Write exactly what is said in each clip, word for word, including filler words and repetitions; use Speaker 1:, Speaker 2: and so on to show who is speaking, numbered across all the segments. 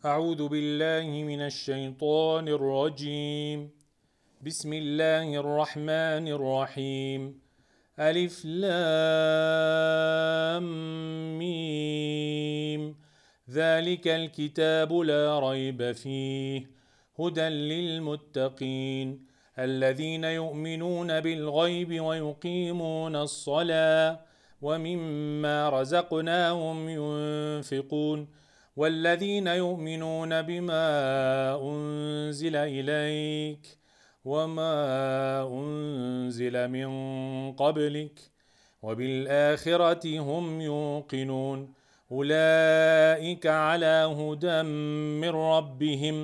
Speaker 1: أعوذ بالله من الشيطان الرجيم. بسم الله الرحمن الرحيم. ألف لام ميم. ذلك الكتاب لا ريب فيه هدى للمتقين الذين يؤمنون بالغيب ويقيمون الصلاة ومما رزقناهم ينفقون والذين يؤمنون بما أنزل إليك وما أنزل من قبلك وبالآخرة هم يوقنون أولئك على هدى من ربهم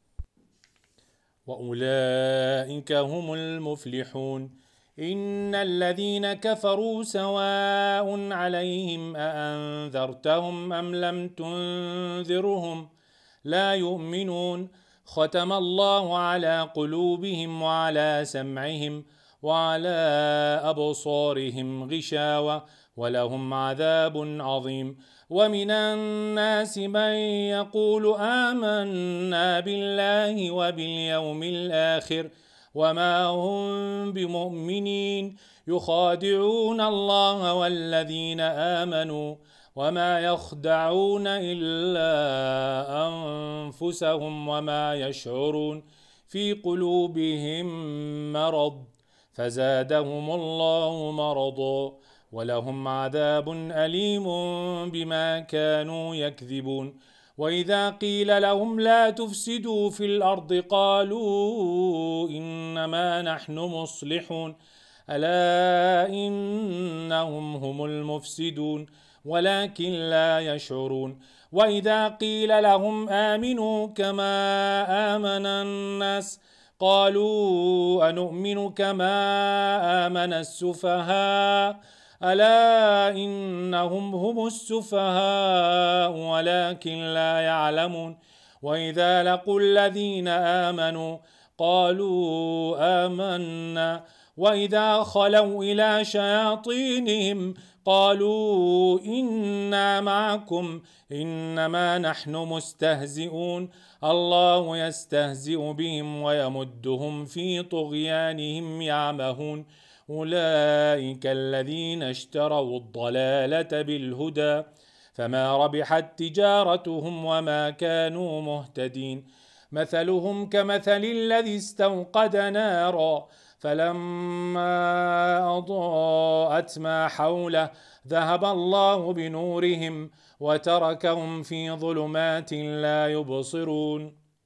Speaker 1: وأولئك هم المفلحون. إن الذين كفروا سواء عليهم أأنذرتهم أم لم تنذرهم لا يؤمنون ختم الله على قلوبهم وعلى سمعهم وعلى أبصارهم غشاوة ولهم عذاب عظيم. ومن الناس من يقول آمنا بالله وباليوم الآخر وما هم بمؤمنين يخادعون الله والذين آمنوا وما يخدعون إلا أنفسهم وما يشعرون في قلوبهم مرض فزادهم الله مرضا ولهم عذاب أليم بما كانوا يكذبون. وإذا قيل لهم لا تفسدوا في الأرض قالوا إنما نحن مصلحون ألا إنهم هم المفسدون ولكن لا يشعرون. وإذا قيل لهم آمنوا كما آمن الناس قالوا أنؤمن كما آمن السفهاء ألا إنهم هم السفهاء ولكن لا يعلمون. وإذا لقوا الذين آمنوا قالوا آمنا وإذا خلوا إلى شياطينهم قالوا إنا معكم إنما نحن مستهزئون الله يستهزئ بهم ويمدهم في طغيانهم يعمهون. أولئك الذين اشتروا الضلالة بالهدى فما ربحت تجارتهم وما كانوا مهتدين. مثلهم كمثل الذي استوقد نارا فلما أضاءت ما حوله ذهب الله بنورهم وتركهم في ظلمات لا يبصرون.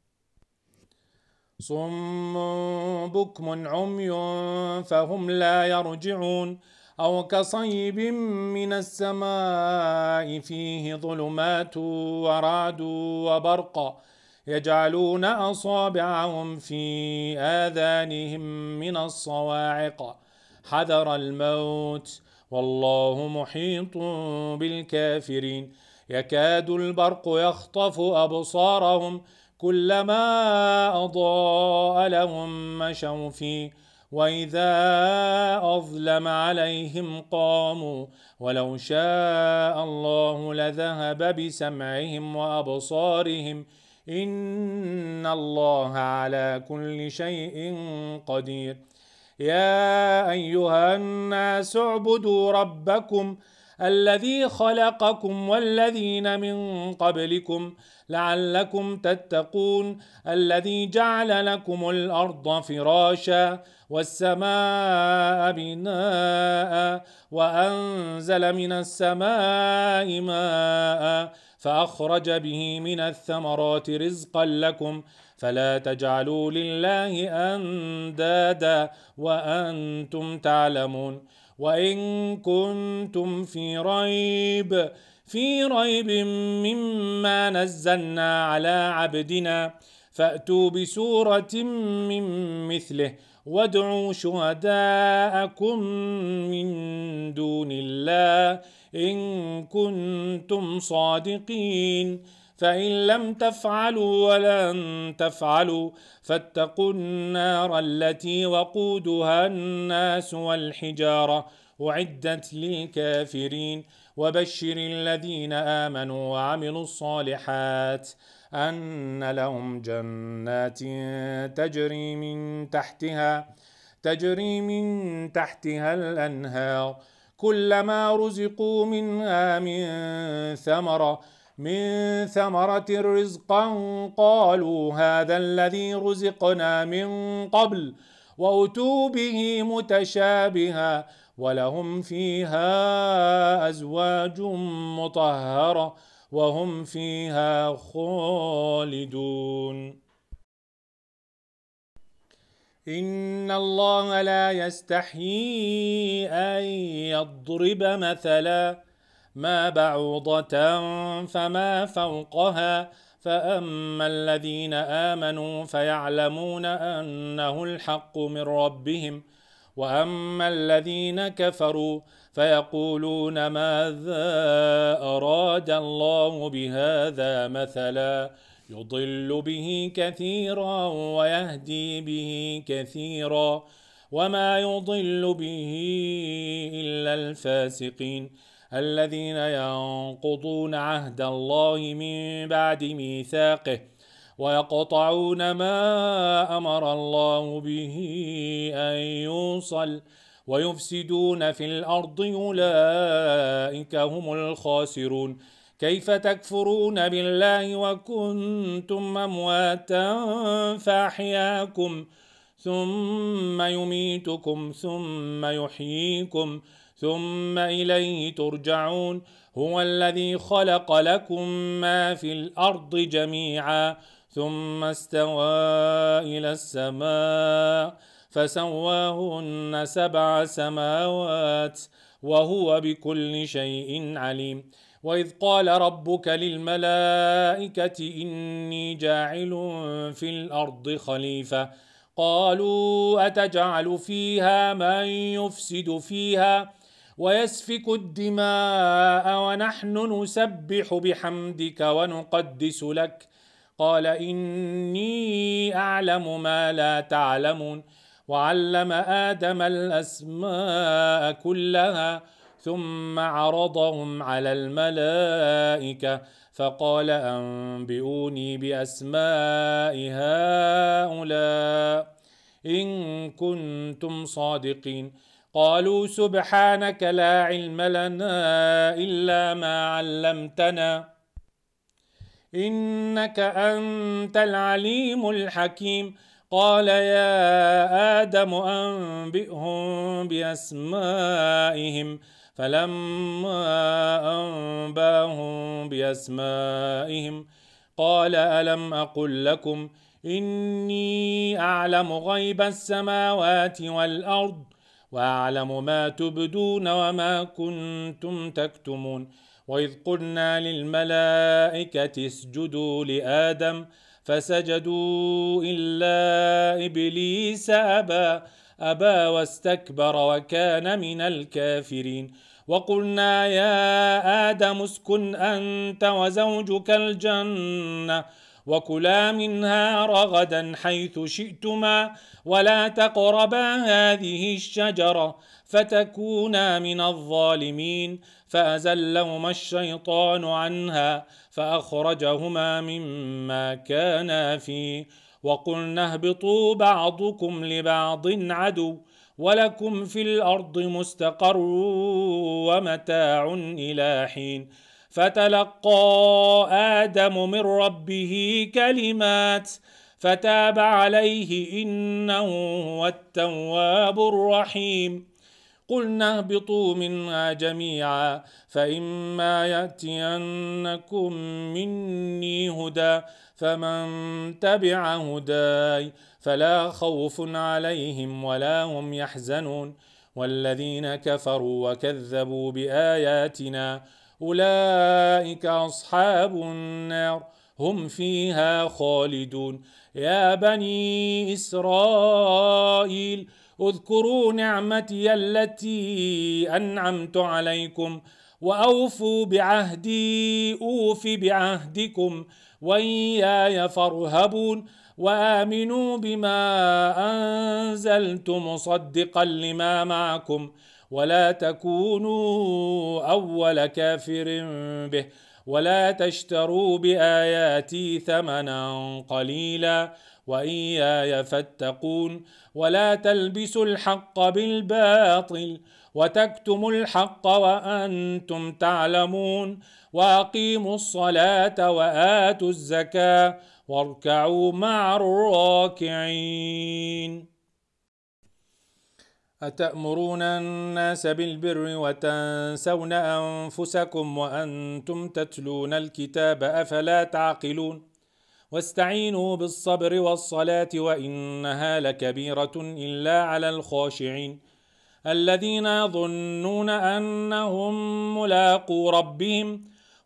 Speaker 1: صم بكم عمي فهم لا يرجعون أو كصيب من السماء فيه ظلمات ورعد وبرق يجعلون أصابعهم في آذانهم من الصواعق حذر الموت والله محيط بالكافرين. يكاد البرق يخطف أبصارهم كلما أضاء لهم مشوا فيه وإذا أظلم عليهم قاموا ولو شاء الله لذهب بسمعهم وأبصارهم إن الله على كل شيء قدير. يا أيها الناس اعبدوا ربكم الذي خلقكم والذين من قبلكم لعلكم تتقون الذي جعل لكم الأرض فراشا والسماء بناء وأنزل من السماء ماء فأخرج به من الثمرات رزقا لكم فلا تجعلوا لله أندادا وأنتم تعلمون. وإن كنتم في ريب في ريب مما نزلنا على عبدنا فأتوا بسورة من مثله وادعوا شهداءكم من دون الله إن كنتم صادقين فإن لم تفعلوا ولن تفعلوا فاتقوا النار التي وقودها الناس والحجارة أعدت للكافرين. وبشر الذين آمنوا وعملوا الصالحات أن لهم جنات تجري من تحتها تجري من تحتها الأنهار كلما رزقوا منها من ثمرة من ثمرة رزقا قالوا هذا الذي رزقنا من قبل وأتوا به متشابها ولهم فيها أزواج مطهرة وهم فيها خالدون. إن الله لا يستحيي أن يضرب مثلا ما بعوضة فما فوقها فأما الذين آمنوا فيعلمون أنه الحق من ربهم وأما الذين كفروا فيقولون ماذا أراد الله بهذا مثلا يضل به كثيرا ويهدي به كثيرا وما يضل به إلا الفاسقين الذين ينقضون عهد الله من بعد ميثاقه ويقطعون ما أمر الله به أن يوصل ويفسدون في الأرض أولئك هم الخاسرون. كيف تكفرون بالله وكنتم أمواتا فأحياكم ثم يميتكم ثم يحييكم ثم إليه ترجعون. هو الذي خلق لكم ما في الأرض جميعا ثم استوى إلى السماء فسواهن سبع سماوات وهو بكل شيء عليم. وإذ قال ربك للملائكة إني جاعل في الأرض خليفة قالوا أتجعل فيها من يفسد فيها ويسفك الدماء ونحن نسبح بحمدك ونقدس لك قال إني أعلم ما لا تعلمون. وعلم آدم الأسماء كلها ثم عرضهم على الملائكة فقال أنبئوني بأسماء هؤلاء إن كنتم صادقين. قالوا سبحانك لا علم لنا إلا ما علمتنا إنك أنت العليم الحكيم. قال يا آدم أنبئهم بأسمائهم فلما أنباهم بأسمائهم قال ألم أقل لكم إني أعلم غيب السماوات والأرض وأعلم ما تبدون وما كنتم تكتمون. وإذ قلنا للملائكة اسجدوا لآدم فسجدوا إلا إبليس أبى أبى واستكبر وكان من الكافرين. وقلنا يا آدم اسكن أنت وزوجك الجنة وكلا منها رغدا حيث شئتما ولا تقربا هذه الشجرة فتكونا من الظالمين. فأزلهما الشيطان عنها فأخرجهما مما كانا فيه وقلنا اهبطوا بعضكم لبعض عدو ولكم في الأرض مستقر ومتاع إلى حين. فتلقى آدم من ربه كلمات فتاب عليه إنه هو التواب الرحيم. قلنا اهبطوا منها جميعا فإما يأتينكم مني هدى فمن تبع هداي فلا خوف عليهم ولا هم يحزنون. والذين كفروا وكذبوا بآياتنا أولئك أصحاب النار هم فيها خالدون. يا بني إسرائيل اذكروا نعمتي التي أنعمت عليكم وأوفوا بعهدي أوف بعهدكم وإياي فارهبون وآمنوا بما أنزلت مصدقا لما معكم ولا تكونوا أول كافر به ولا تشتروا بآياتي ثمنا قليلا وإياي فاتقون ولا تلبسوا الحق بالباطل وتكتموا الحق وأنتم تعلمون وأقيموا الصلاة وآتوا الزكاة واركعوا مع الراكعين. أتأمرون الناس بالبر وتنسون أنفسكم وأنتم تتلون الكتاب أفلا تعقلون واستعينوا بالصبر والصلاة وإنها لكبيرة إلا على الخاشعين الذين يظنون أنهم ملاقو ربهم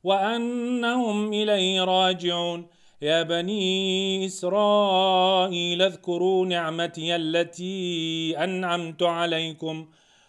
Speaker 1: وأنهم إليه راجعون. يا بني إسرائيل اذكروا نعمتي التي أنعمت عليكم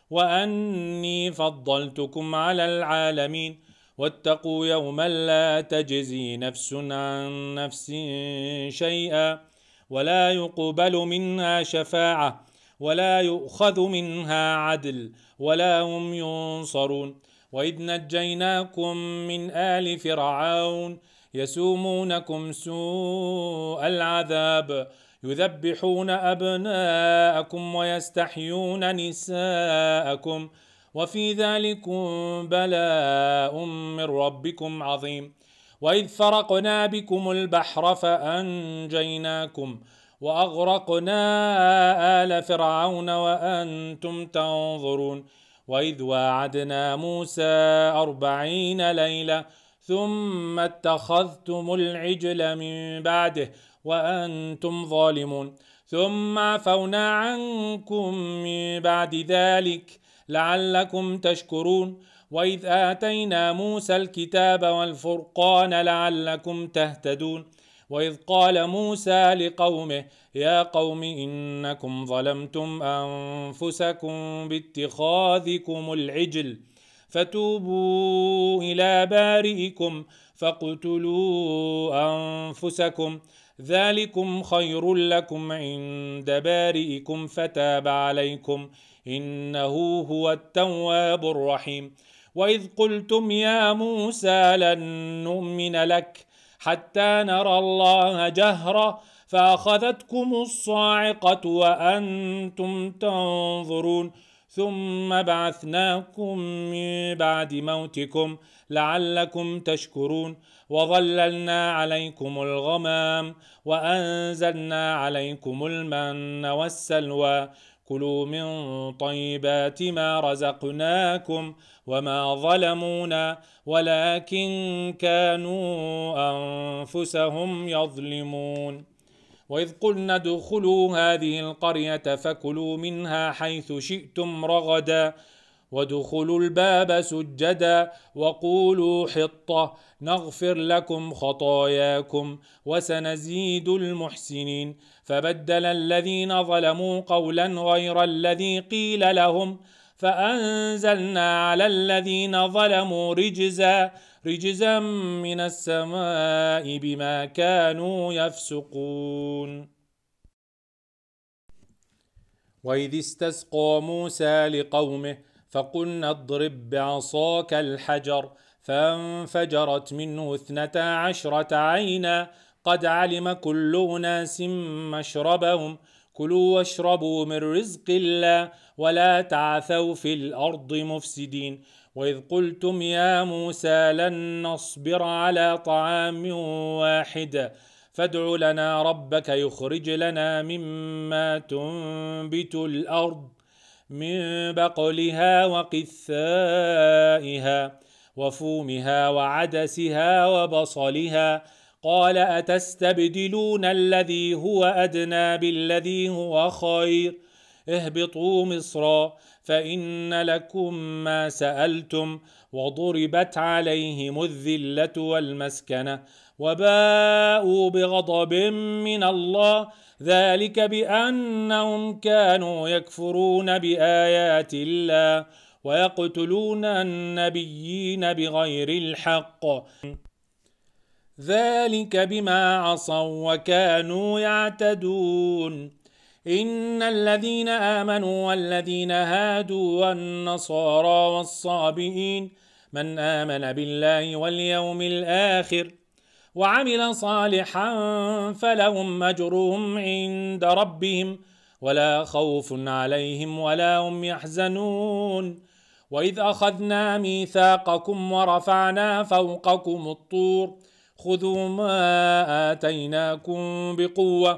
Speaker 1: وأني فضلتكم على العالمين واتقوا يوما لا تجزي نفس عن نفس شيئا ولا يقبل منها شفاعة ولا يؤخذ منها عدل ولا هم ينصرون. وإذ نجيناكم من آل فرعون يسومونكم سوء العذاب يذبحون أبناءكم ويستحيون نساءكم وفي ذلكم بلاء من ربكم عظيم. وإذ فرقنا بكم البحر فأنجيناكم وأغرقنا آل فرعون وأنتم تنظرون. وإذ واعدنا موسى أربعين ليلة ثم اتخذتم العجل من بعده وأنتم ظالمون ثم عفونا عنكم من بعد ذلك لعلكم تشكرون. وإذ آتينا موسى الكتاب والفرقان لعلكم تهتدون. وإذ قال موسى لقومه يا قوم إنكم ظلمتم أنفسكم باتخاذكم العجل فتوبوا إلى بارئكم فاقتلوا أنفسكم ذلكم خير لكم عند بارئكم فتاب عليكم إنه هو التواب الرحيم. وإذ قلتم يا موسى لن نؤمن لك حتى نرى الله جهرة فأخذتكم الصاعقة وأنتم تنظرون ثم بعثناكم من بعد موتكم لعلكم تشكرون. وظللنا عليكم الغمام وأنزلنا عليكم المن والسلوى كلوا من طيبات ما رزقناكم وما ظلمونا ولكن كانوا أنفسهم يظلمون. وإذ قلنا ادخلوا هذه القرية فكلوا منها حيث شئتم رغدا وادخلوا الباب سجدا وقولوا حطة نغفر لكم خطاياكم وسنزيد المحسنين. فبدل الذين ظلموا قولا غير الذي قيل لهم فأنزلنا على الذين ظلموا رجزا رجزا من السماء بما كانوا يفسقون. وإذ استسقى موسى لقومه فقلنا اضرب بعصاك الحجر فانفجرت منه اثنتا عشرة عينا قد علم كل أناس مشربهم كلوا واشربوا من رزق الله ولا تعثوا في الأرض مفسدين. وإذ قلتم يا موسى لن نصبر على طعام واحد فادع لنا ربك يخرج لنا مما تنبت الأرض من بقلها وقثائها وفومها وعدسها وبصلها قال أتستبدلون الذي هو أدنى بالذي هو خير اهبطوا مصرا فإن لكم ما سألتم وضربت عليهم الذلة والمسكنة وباءوا بغضب من الله ذلك بأنهم كانوا يكفرون بآيات الله ويقتلون النبيين بغير الحق ذلك بما عصوا وكانوا يعتدون. إن الذين آمنوا والذين هادوا والنصارى والصابئين من آمن بالله واليوم الآخر وعمل صالحا فلهم أجرهم عند ربهم ولا خوف عليهم ولا هم يحزنون. وإذ أخذنا ميثاقكم ورفعنا فوقكم الطور خذوا ما آتيناكم بقوة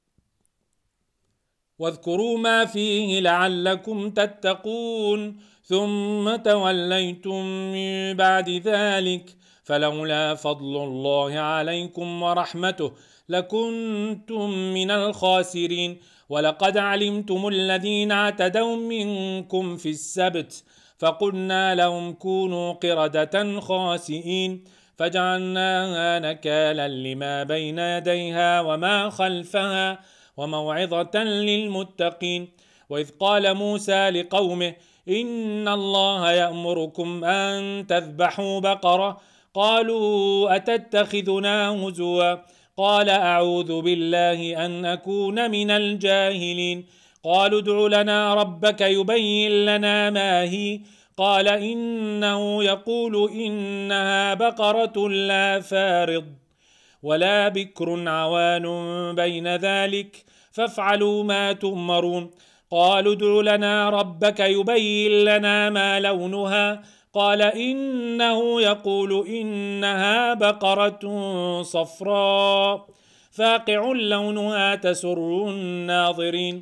Speaker 1: واذكروا ما فيه لعلكم تتقون ثم توليتم من بعد ذلك فلولا فضل الله عليكم ورحمته لكنتم من الخاسرين. ولقد علمتم الذين اعتدوا منكم في السبت فقلنا لهم كونوا قردة خاسئين فجعلناها نكالا لما بين يديها وما خلفها وموعظة للمتقين. وإذ قال موسى لقومه إن الله يأمركم أن تذبحوا بقرة قالوا أتتخذنا هزوا قال أعوذ بالله أن أكون من الجاهلين. قالوا ادع لنا ربك يبين لنا ما هي قال إنه يقول إنها بقرة لا فارض ولا بكر عوان بين ذلك فافعلوا ما تؤمرون. قالوا ادع لنا ربك يبين لنا ما لونها قال إنه يقول إنها بقرة صفراء فاقع لونها تسر الناظرين.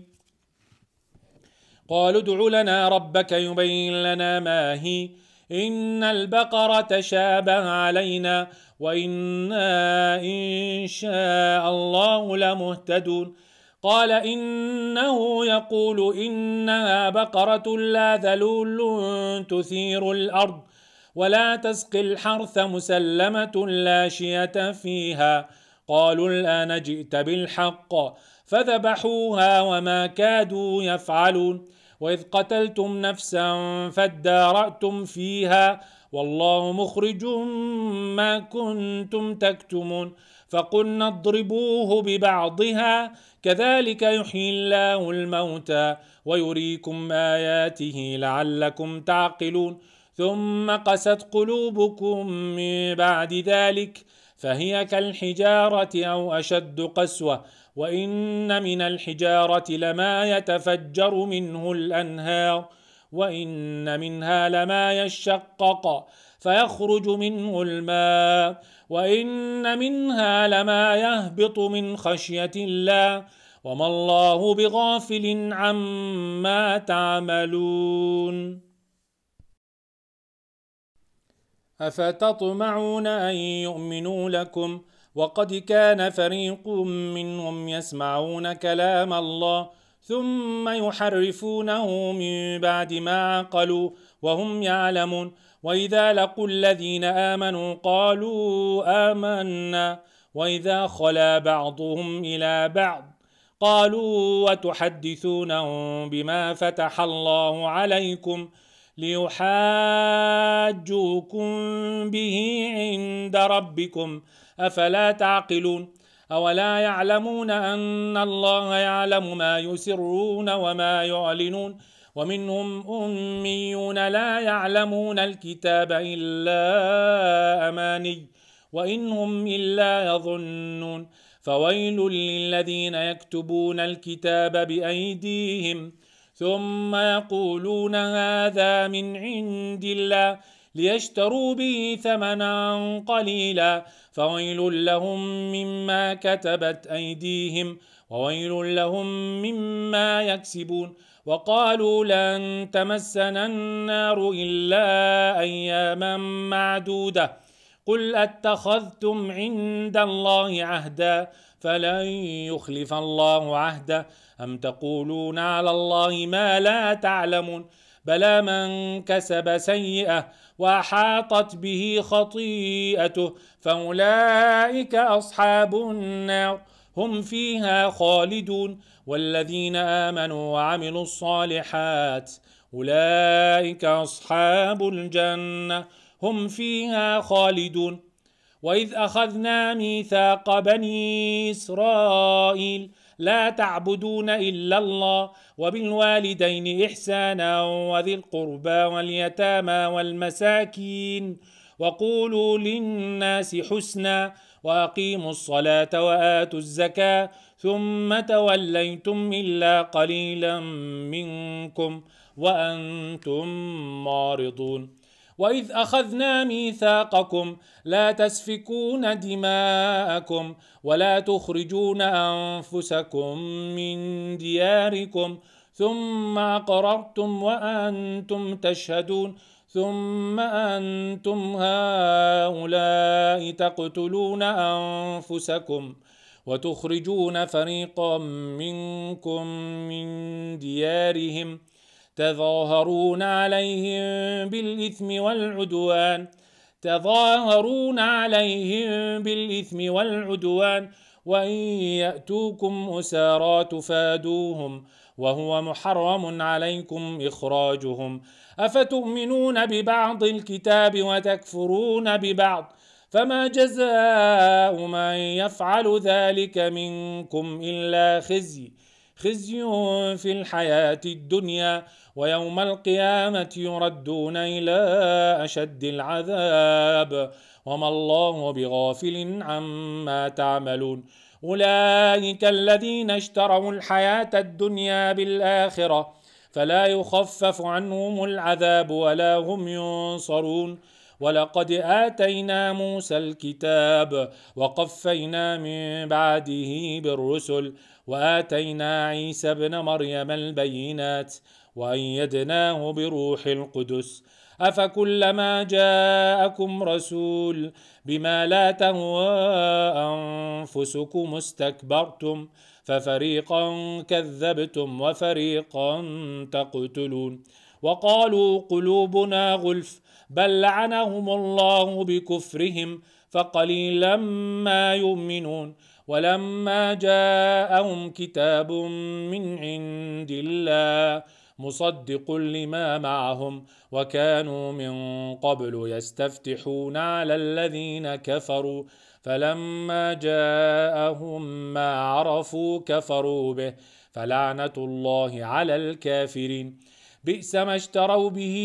Speaker 1: قالوا ادع لنا ربك يبين لنا ما هي إن البقرة تشابه علينا وإنا إن شاء الله لمهتدون. قال إنه يقول إنها بقرة لا ذلول تثير الأرض ولا تسقي الحرث مسلمة لا شية فيها. قالوا الآن جئت بالحق فذبحوها وما كادوا يفعلون. وإذ قتلتم نفسا فادارأتم فيها والله مخرج ما كنتم تكتمون فقلنا اضربوه ببعضها كذلك يحيي الله الموتى ويريكم آياته لعلكم تعقلون. ثم قست قلوبكم من بعد ذلك فهي كالحجارة أو أشد قسوة وإن من الحجارة لما يتفجر منه الأنهار وإن منها لما يشقق فيخرج منه الماء وإن منها لما يهبط من خشية الله وما الله بغافل عما تعملون. أفتطمعون أن يؤمنوا لكم وقد كان فريق منهم يسمعون كلام الله ثم يحرفونه من بعد ما عقلوا وهم يعلمون. وإذا لقوا الذين آمنوا قالوا آمنا وإذا خلا بعضهم إلى بعض قالوا وتحدثونهم بما فتح الله عليكم ليحاجوكم به عند ربكم أفلا تعقلون. أولا يعلمون أن الله يعلم ما يسرون وما يعلنون ومنهم أميون لا يعلمون الكتاب إلا أماني وإنهم إلا يظنون. فويل للذين يكتبون الكتاب بأيديهم ثم يقولون هذا من عند الله ليشتروا به ثمنا قليلا فويل لهم مما كتبت أيديهم وويل لهم مما يكسبون. وقالوا لن تمسنا النار إلا أياما معدودة قل أتخذتم عند الله عهدا فلن يخلف الله عهده أم تقولون على الله ما لا تعلمون. بلى من كسب سيئة وأحاطت به خطيئته فأولئك أصحاب النار هم فيها خالدون. والذين آمنوا وعملوا الصالحات أولئك أصحاب الجنة هم فيها خالدون. وإذ أخذنا ميثاق بني إسرائيل لا تعبدون إلا الله وبالوالدين إحسانا وذي القربى واليتامى والمساكين وقولوا للناس حسنا وأقيموا الصلاة وآتوا الزكاة ثم توليتم إلا قليلا منكم وأنتم معرضون وإذ أخذنا ميثاقكم لا تسفكون دماءكم ولا تخرجون أنفسكم من دياركم ثم أقررتم وأنتم تشهدون ثم أنتم هؤلاء تقتلون أنفسكم وتخرجون فريقا منكم من ديارهم تظاهرون عليهم بالإثم والعدوان تظاهرون عليهم بالإثم والعدوان وإن يأتوكم أسارى تفادوهم وهو محرم عليكم إخراجهم أفتؤمنون ببعض الكتاب وتكفرون ببعض فما جزاء من يفعل ذلك منكم إلا خزي خزي في الحياة الدنيا ويوم القيامة يردون إلى أشد العذاب وما الله بغافل عما تعملون أولئك الذين اشتروا الحياة الدنيا بالآخرة فلا يخفف عنهم العذاب ولا هم ينصرون ولقد آتينا موسى الكتاب وقفينا من بعده بالرسل وآتينا عيسى ابن مريم البينات وأيدناه بروح القدس أفكلما جاءكم رسول بما لا تهوى أنفسكم استكبرتم ففريقا كذبتم وفريقا تقتلون وقالوا قلوبنا غلف بل لعنهم الله بكفرهم فقليلا ما يؤمنون ولما جاءهم كتاب من عند الله مصدق لما معهم وكانوا من قبل يستفتحون على الذين كفروا فلما جاءهم ما عرفوا كفروا به فلعنة الله على الكافرين بئس ما اشتروا به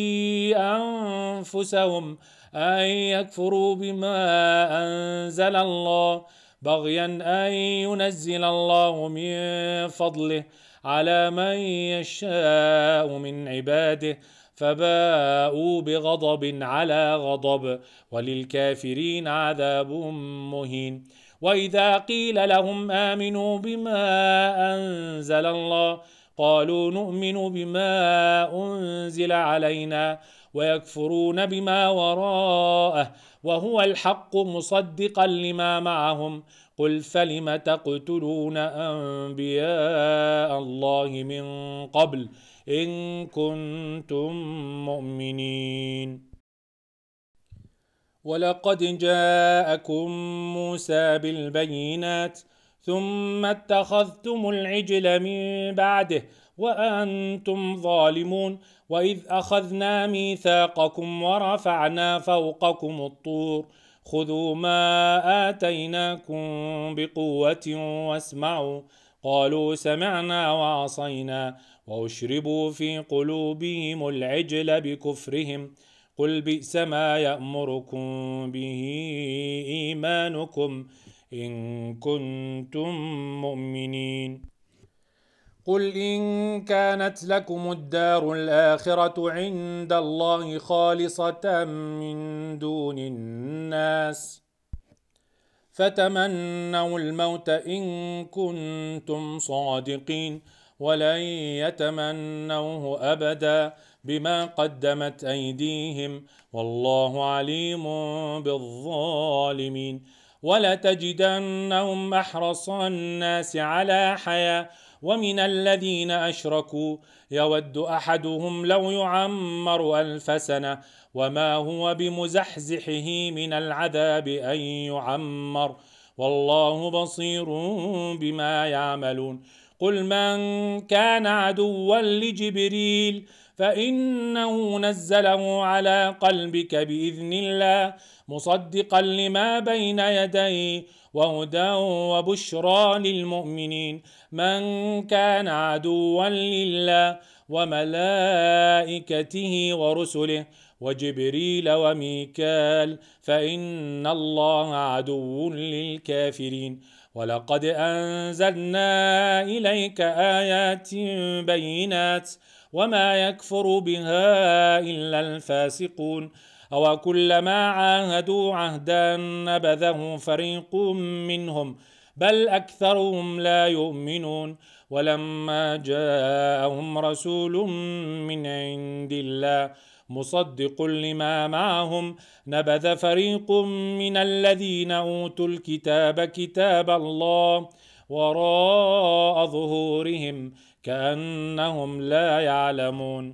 Speaker 1: أنفسهم أن يكفروا بما أنزل الله بغيا أن ينزل الله من فضله على من يشاء من عباده فباءوا بغضب على غضب وللكافرين عذاب مهين وإذا قيل لهم آمنوا بما أنزل الله قالوا نؤمن بما أنزل علينا ويكفرون بما وراءه وهو الحق مصدقا لما معهم قل فلم تقتلون أنبياء الله من قبل إن كنتم مؤمنين ولقد جاءكم موسى بالبينات ثم اتخذتم العجل من بعده وأنتم ظالمون وإذ أخذنا ميثاقكم ورفعنا فوقكم الطور خذوا ما آتيناكم بقوة واسمعوا قالوا سمعنا وعصينا وأشربوا في قلوبهم العجل بكفرهم قل بئس ما يأمركم به إيمانكم إن كنتم مؤمنين قل إن كانت لكم الدار الآخرة عند الله خالصة من دون الناس فتمنوا الموت إن كنتم صادقين ولن يتمنوه أبدا بما قدمت أيديهم والله عليم بالظالمين ولتجدنهم أحرص الناس على حياة ومن الذين أشركوا يود أحدهم لو يعمر ألف سنة وما هو بمزحزحه من العذاب أن يعمر والله بصير بما يعملون قل من كان عدوا لجبريل فإنه نزله على قلبك بإذن الله مصدقا لما بين يديه وهدى وبشرى للمؤمنين. من كان عدوا لله وملائكته ورسله وجبريل وميكال فإن الله عدو للكافرين. ولقد أنزلنا إليك آيات بينات وما يكفر بها إلا الفاسقون. أو كلما عاهدوا عهدا نبذه فريق منهم بل أكثرهم لا يؤمنون. ولما جاءهم رسول من عند الله مصدق لما معهم نبذ فريق من الذين أوتوا الكتاب كتاب الله وراء ظهورهم كأنهم لا يعلمون.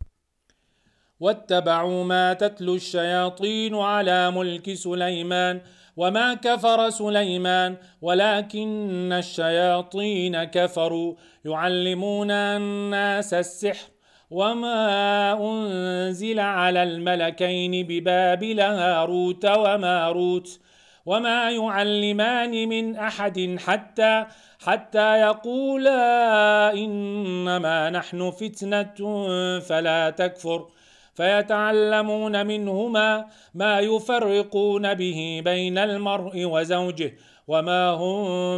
Speaker 1: واتبعوا ما تتلو الشياطين على ملك سليمان وما كفر سليمان ولكن الشياطين كفروا يعلمون الناس السحر وما أنزل على الملكين ببابل هاروت وماروت وما يعلمان من أحد حتى حتى يقولا إنما نحن فتنة فلا تكفر فيتعلمون منهما ما يفرقون به بين المرء وزوجه وما هم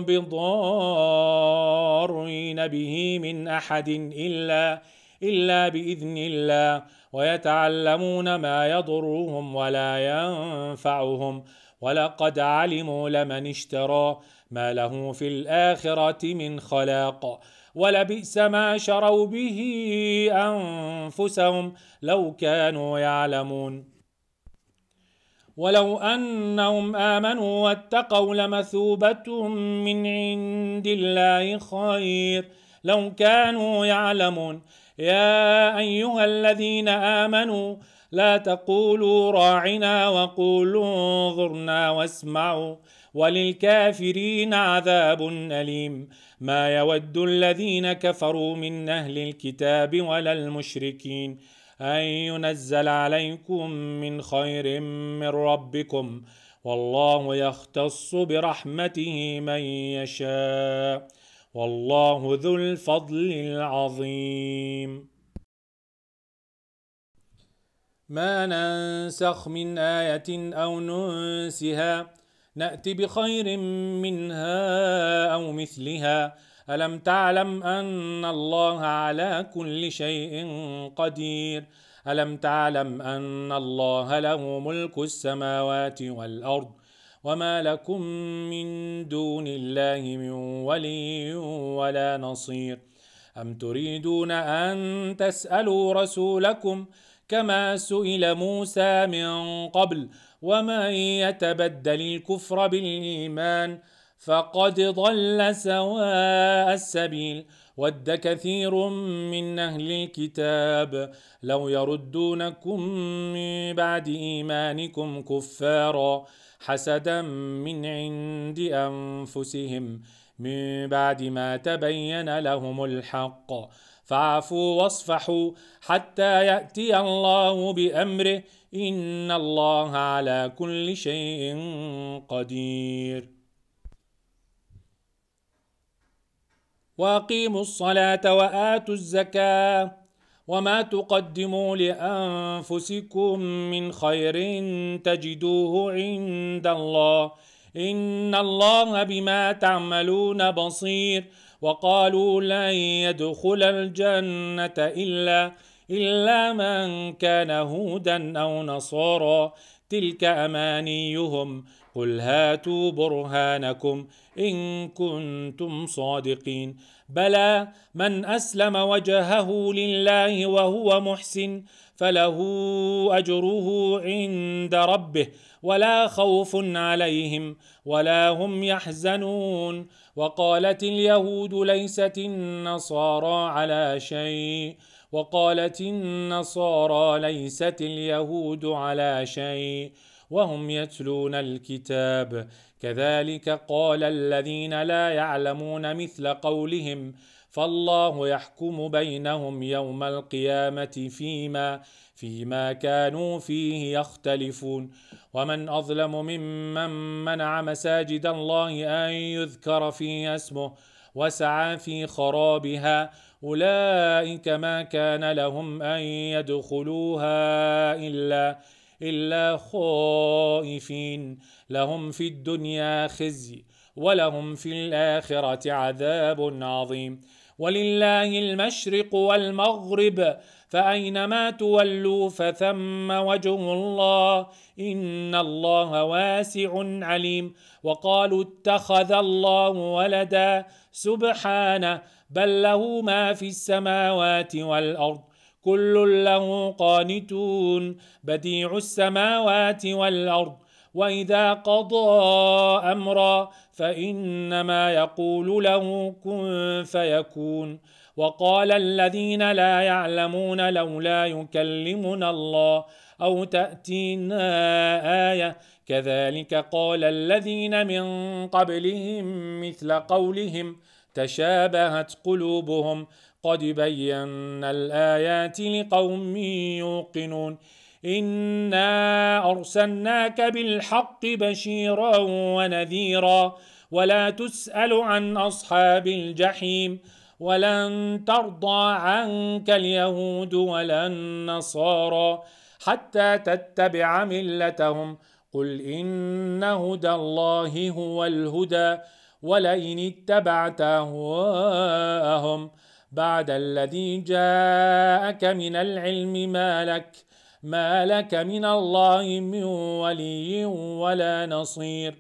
Speaker 1: بضارين به من أحد إلا إلا بإذن الله ويتعلمون ما يضرهم ولا ينفعهم ولقد علموا لمن اشترى ما له في الآخرة من خلاق ولبئس ما شروا به أنفسهم لو كانوا يعلمون. ولو أنهم آمنوا واتقوا لمثوبة من عند الله خير لو كانوا يعلمون. يا أيها الذين آمنوا لا تقولوا راعنا وقولوا انظرنا واسمعوا وللكافرين عذاب أليم. ما يود الذين كفروا من أهل الكتاب ولا المشركين أن ينزل عليكم من خير من ربكم والله يختص برحمته من يشاء والله ذو الفضل العظيم. ما ننسخ من آية أو ننسها نأت بخير منها أو مثلها ألم تعلم أن الله على كل شيء قدير ألم تعلم أن الله له ملك السماوات والأرض وما لكم من دون الله من ولي ولا نصير. أم تريدون أن تسألوا رسولكم كما سئل موسى من قبل ومن يتبدل الكفر بالإيمان فقد ضل سواء السبيل. ود كثير من أهل الكتاب لو يردونكم من بعد إيمانكم كفارا حسدا من عند أنفسهم من بعد ما تبين لهم الحق فاعفوا واصفحوا حتى يأتي الله بأمره إن الله على كل شيء قدير. وأقيموا الصلاة وآتوا الزكاة وما تقدموا لأنفسكم من خير تجدوه عند الله إن الله بما تعملون بصير. وقالوا لن يدخل الجنة إلا إلا من كان هودا أو نصارى تلك أمانيهم قل هاتوا برهانكم إن كنتم صادقين. بلى من أسلم وجهه لله وهو محسن فله أجره عند ربه ولا خوف عليهم ولا هم يحزنون. وقالت اليهود ليست النصارى على شيء وقالت النصارى ليست اليهود على شيء وهم يتلون الكتاب كذلك قال الذين لا يعلمون مثل قولهم فالله يحكم بينهم يوم القيامة فيما فيما كانوا فيه يختلفون ومن أظلم ممن منع مساجد الله أن يذكر فيها اسمه وسعى في خرابها أولئك ما كان لهم أن يدخلوها إلا إلا خائفين لهم في الدنيا خزي ولهم في الآخرة عذاب عظيم ولله المشرق والمغرب فأينما تولوا فثم وجه الله إن الله واسع عليم وقالوا اتخذ الله ولدا سبحانه بل له ما في السماوات والأرض كل له قانتون بديع السماوات والأرض وإذا قضى أمرا فإنما يقول له كن فيكون وقال الذين لا يعلمون لولا يكلمنا الله أو تأتينا آية كذلك قال الذين من قبلهم مثل قولهم تشابهت قلوبهم قد بينا الآيات لقوم يوقنون إنا أرسلناك بالحق بشيرا ونذيرا ولا تسأل عن أصحاب الجحيم ولن ترضى عنك اليهود ولا النصارى حتى تتبع ملتهم قل إن هدى الله هو الهدى ولئن اتبعت أهواءهم بعد الذي جاءك من العلم ما لك ما لك من الله من ولي ولا نصير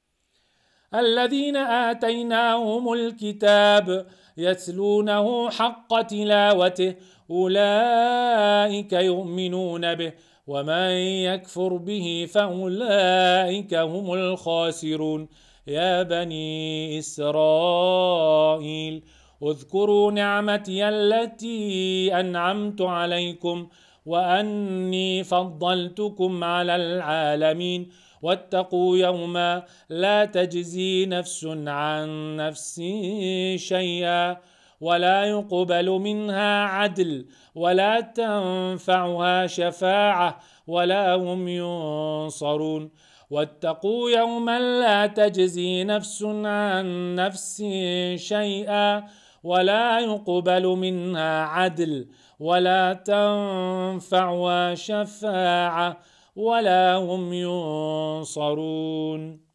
Speaker 1: الذين آتيناهم الكتاب يتلونه حق تلاوته أولئك يؤمنون به ومن يكفر به فأولئك هم الخاسرون يا بني إسرائيل اذكروا نعمتي التي أنعمت عليكم وأني فضلتكم على العالمين واتقوا يوما لا تجزي نفس عن نفس شيئا ولا يقبل منها عدل ولا تنفعها شفاعة ولا هم ينصرون واتقوا يوما لا تجزي نفس عن نفس شيئا ولا يقبل منها عدل ولا تنفعها شفاعة ولا هم ينصرون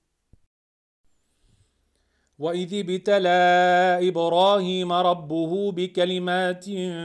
Speaker 1: وإذ ابتلى إبراهيم ربه بكلمات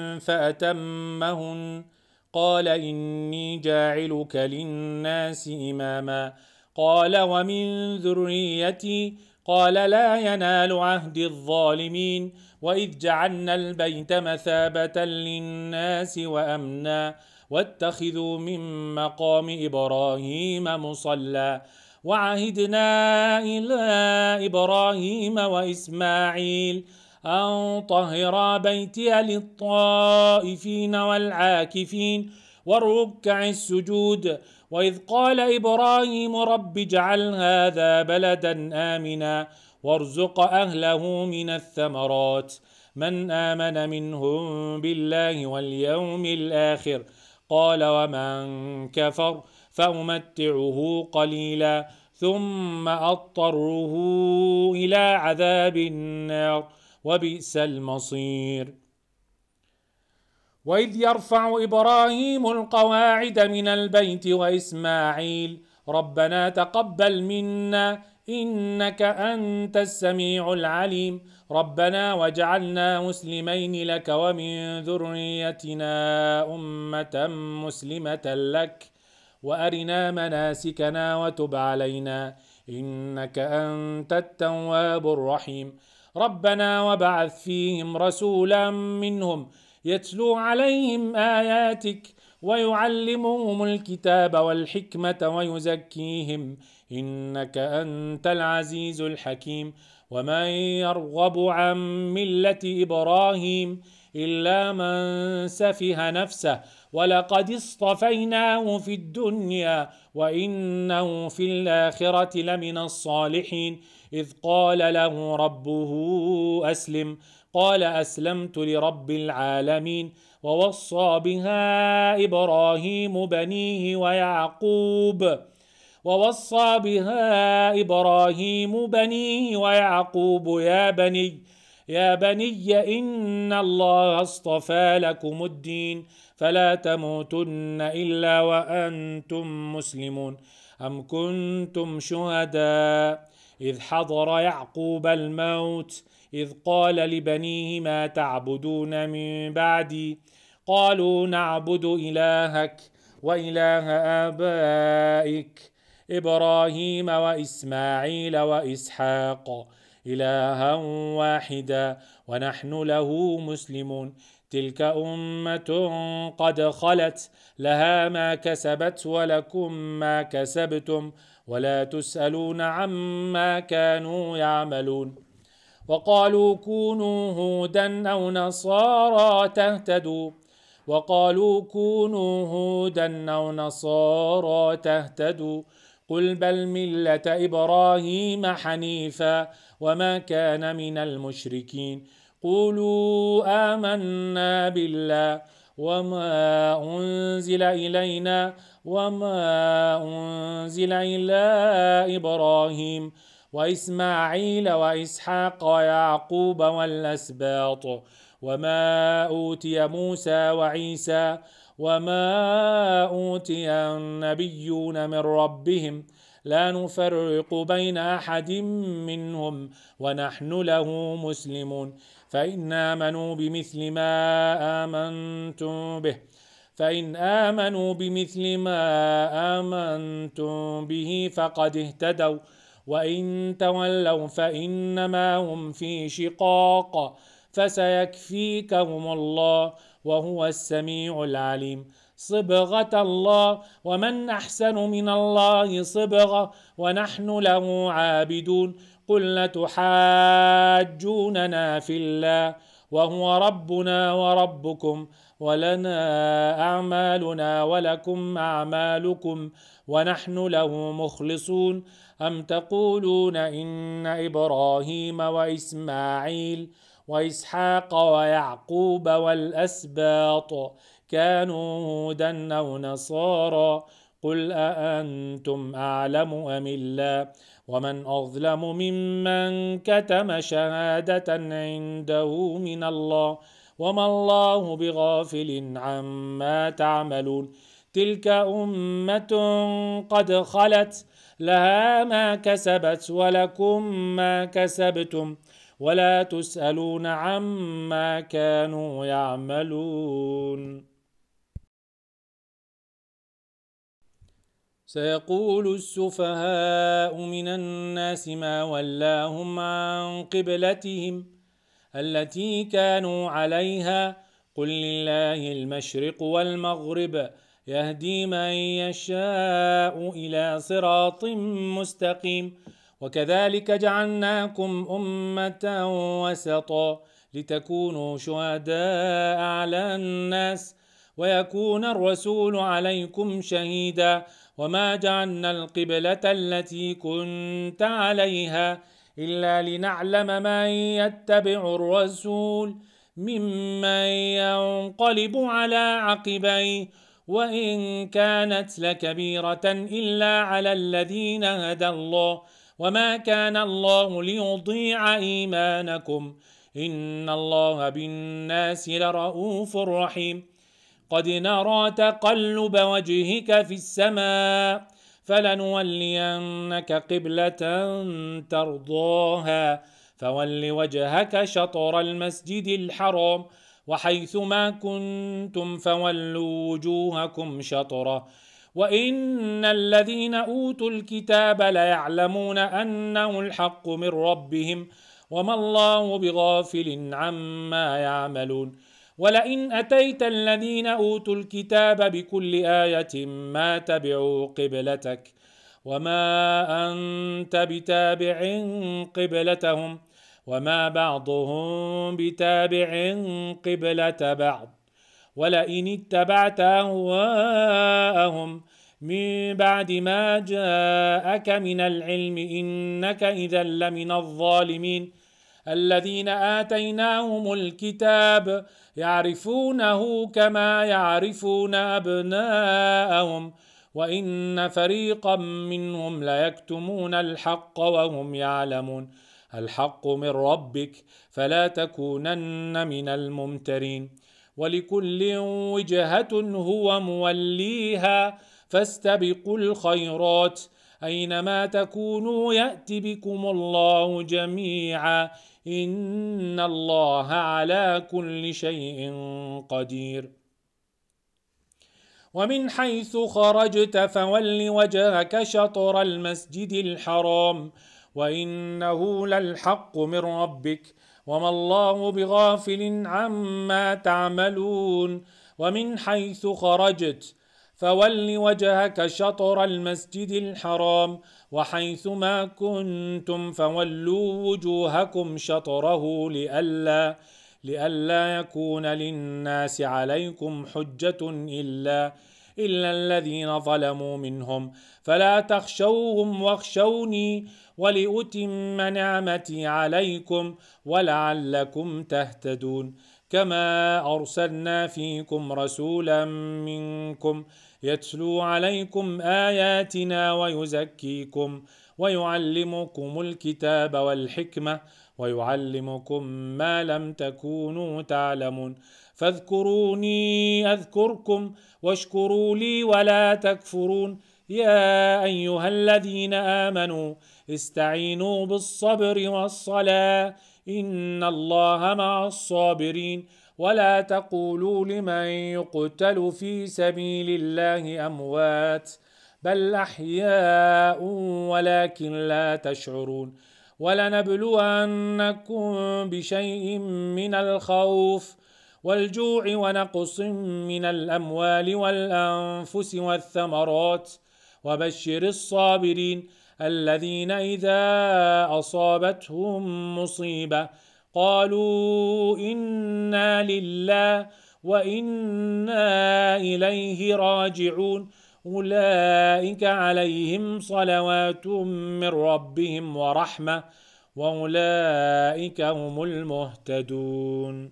Speaker 1: فأتمهن قال إني جاعلك للناس إماما قال ومن ذريتي قال لا ينال عهد الظالمين وإذ جعلنا البيت مثابة للناس وأمنا واتخذوا من مقام إبراهيم مصلى وعهدنا إلى إبراهيم وإسماعيل أن طهرا بيتي للطائفين والعاكفين والركع السجود وإذ قال إبراهيم رب اجعل هذا بلدا آمنا وارزق أهله من الثمرات من آمن منهم بالله واليوم الآخر قال ومن كفر فأمتعه قليلا ثم أضطره إلى عذاب النار وبئس المصير وإذ يرفع إبراهيم القواعد من البيت وإسماعيل ربنا تقبل منا إنك أنت السميع العليم ربنا واجعلنا مسلمين لك ومن ذريتنا أمة مسلمة لك وأرنا مناسكنا وتب علينا إنك أنت التواب الرحيم ربنا وابعث فيهم رسولا منهم يتلو عليهم آياتك ويعلمهم الكتاب والحكمة ويزكيهم إنك أنت العزيز الحكيم ومن يرغب عن ملة إبراهيم إلا من سفه نفسه ولقد اصطفيناه في الدنيا وإنه في الآخرة لمن الصالحين إذ قال له ربه أسلم قال أسلمت لرب العالمين ووصى بها إبراهيم بنيه ويعقوب ووصى بها إبراهيم بنيه ويعقوب يا بني يا بني إن الله اصطفى لكم الدين فلا تموتن إلا وأنتم مسلمون أم كنتم شهداء إذ حضر يعقوب الموت إذ قال لبنيه ما تعبدون من بعدي قالوا نعبد إلهك وإله آبائك إبراهيم وإسماعيل وإسحاق إلها واحدا ونحن له مسلمون تلك أمة قد خلت لها ما كسبت ولكم ما كسبتم ولا تسألون عما كانوا يعملون وقالوا كونوا هودا أو نصارى تهتدوا وقالوا كونوا هودا أو نصارى تهتدوا قل بل ملة إبراهيم حنيفا وما كان من المشركين قولوا آمنا بالله وما أنزل إلينا وما أنزل إلى إبراهيم وإسماعيل وإسحاق ويعقوب والأسباط وما أوتي موسى وعيسى وما أوتي النبيون من ربهم لا نفرق بين أحد منهم ونحن له مسلمون فإن آمنوا بمثل ما آمنتم به فإن آمنوا بمثل ما آمنتم به فقد اهتدوا وإن تولوا فإنما هم في شقاق فسيكفيكهم الله وهو السميع العليم صبغة الله ومن أحسن من الله صبغة ونحن له عابدون قل لتحاجوننا في الله وهو ربنا وربكم ولنا أعمالنا ولكم أعمالكم ونحن له مخلصون أم تقولون إن إبراهيم وإسماعيل وإسحاق ويعقوب والأسباط كانوا هودا أو نصارى قل أأنتم أعلم أم الله ومن أظلم ممن كتم شهادة عنده من الله وما الله بغافل عما تعملون تلك أمة قد خلت لها ما كسبت ولكم ما كسبتم ولا تسألون عما كانوا يعملون سيقول السفهاء من الناس ما ولاهم عن قبلتهم التي كانوا عليها قل لله المشرق والمغرب يهدي من يشاء إلى صراط مستقيم وكذلك جعلناكم أمة وسطا لتكونوا شهداء على الناس ويكون الرسول عليكم شهيدا وما جعلنا القبلة التي كنت عليها إلا لنعلم من يتبع الرسول ممن ينقلب على عقبيه وإن كانت لكبيرة إلا على الذين هدى الله وما كان الله ليضيع إيمانكم إن الله بالناس لرؤوف رحيم قد نرى تقلب وجهك في السماء فلنولينك قبلة ترضاها فول وجهك شطر المسجد الحرام وحيث ما كنتم فولوا وجوهكم شطره وإن الذين أوتوا الكتاب ليعلمون أنه الحق من ربهم وما الله بغافل عما يعملون ولئن أتيت الذين أوتوا الكتاب بكل آية ما تبعوا قبلتك وما أنت بتابع قبلتهم وما بعضهم بتابع قبلة بعض. ولئن اتبعت أهواءهم من بعد ما جاءك من العلم إنك إذا لمن الظالمين. الذين آتيناهم الكتاب يعرفونه كما يعرفون أبناءهم وإن فريقا منهم ليكتمون الحق وهم يعلمون. الحق من ربك فلا تكونن من الممترين. ولكل وجهة هو موليها فاستبقوا الخيرات أينما تكونوا يأت بكم الله جميعا إن الله على كل شيء قدير. ومن حيث خرجت فول وجهك شطر المسجد الحرام وإنه للحق من ربك وما الله بغافل عما تعملون. ومن حيث خرجت فول وجهك شطر المسجد الحرام وحيث ما كنتم فولوا وجوهكم شطره لئلا لئلا يكون للناس عليكم حجة إلا إلا الذين ظلموا منهم فلا تخشوهم واخشوني ولأتم نعمتي عليكم ولعلكم تهتدون. كما أرسلنا فيكم رسولا منكم يتلو عليكم آياتنا ويزكيكم ويعلمكم الكتاب والحكمة ويعلمكم ما لم تكونوا تعلمون. فاذكروني أذكركم واشكروا لي ولا تكفرون. يا أيها الذين آمنوا استعينوا بالصبر والصلاة إن الله مع الصابرين. ولا تقولوا لمن يقتل في سبيل الله أموات بل أحياء ولكن لا تشعرون. ولنبلونكم بشيء من الخوف والجوع ونقص من الأموال والأنفس والثمرات وبشر الصابرين الذين إذا أصابتهم مصيبة قالوا إنا لله وإنا إليه راجعون. أولئك عليهم صلوات من ربهم ورحمة وأولئك هم المهتدون.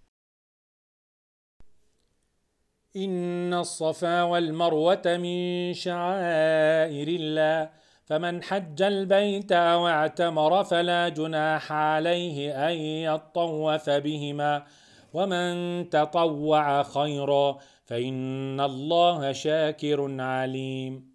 Speaker 1: إن الصفا والمروة من شعائر الله فمن حج البيت أو اعتمر فلا جناح عليه أن يطوف بهما ومن تطوع خيرا فإن الله شاكر عليم.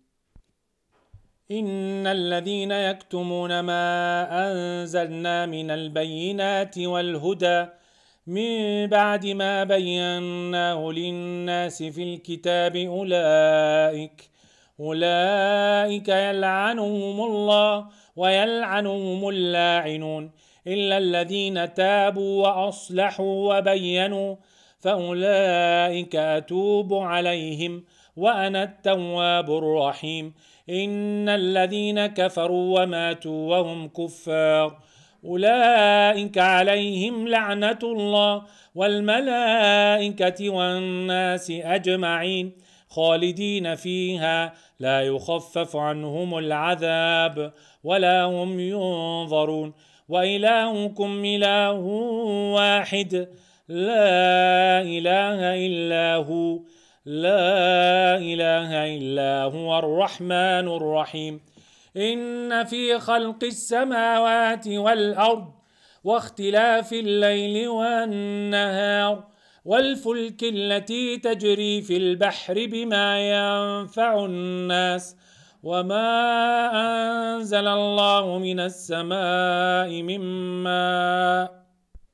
Speaker 1: إن الذين يكتمون ما أنزلنا من البينات والهدى من بعد ما بيناه للناس في الكتاب أولئك أولئك يلعنهم الله ويلعنهم اللاعنون إلا الذين تابوا وأصلحوا وبينوا فأولئك أتوب عليهم وأنا التواب الرحيم. إن الذين كفروا وماتوا وهم كفار أولئك عليهم لعنة الله والملائكة والناس أجمعين خالدين فيها لا يخفف عنهم العذاب ولا هم ينظرون. وإلهكم إله واحد لا إله إلا هو لا إله إلا هو الرحمن الرحيم. إن في خلق السماوات والأرض واختلاف الليل والنهار والفلك التي تجري في البحر بما ينفع الناس وما أنزل الله من السماء من ماء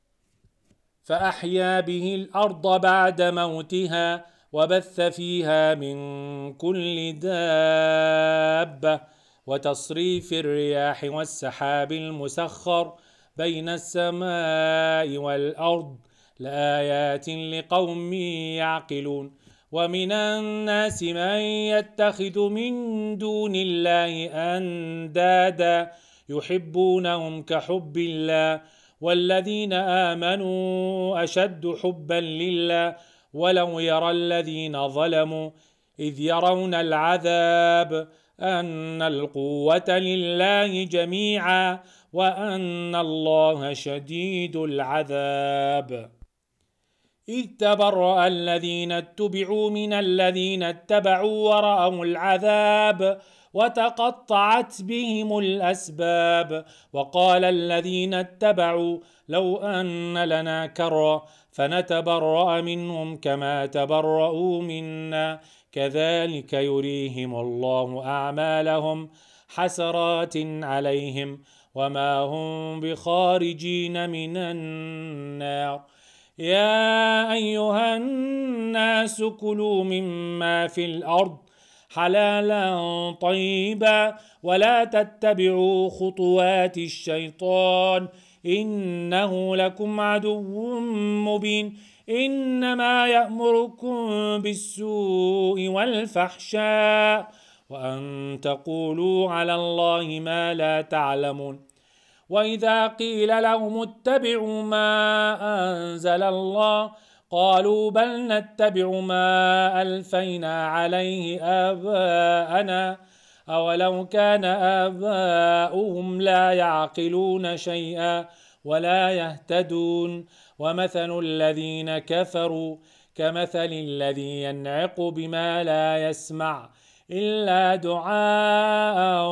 Speaker 1: فأحيا به الأرض بعد موتها وبث فيها من كل دابة وتصريف الرياح والسحاب المسخر بين السماء والأرض لآيات لقوم يعقلون. ومن الناس من يتخذ من دون الله أندادا يحبونهم كحب الله والذين آمنوا أشد حبا لله ولو يرى الذين ظلموا إذ يرون العذاب أن القوة لله جميعا وأن الله شديد العذاب. إذ تبرأ الذين اتبعوا من الذين اتبعوا ورأوا العذاب وتقطعت بهم الأسباب وقال الذين اتبعوا لو أن لنا كرة فنتبرأ منهم كما تبرؤوا منا كذلك يريهم الله أعمالهم حسرات عليهم وما هم بخارجين من النار. يا أيها الناس كلوا مما في الأرض حلالا طيبا ولا تتبعوا خطوات الشيطان إنه لكم عدو مبين إنما يأمركم بالسوء والفحشاء وأن تقولوا على الله ما لا تعلمون. وإذا قيل لهم اتبعوا ما أنزل الله قالوا بل نتبع ما ألفينا عليه آباءنا أولو كان آباؤهم لا يعقلون شيئا ولا يهتدون. ومثل الذين كفروا كمثل الذي ينعق بما لا يسمع إلا دعاء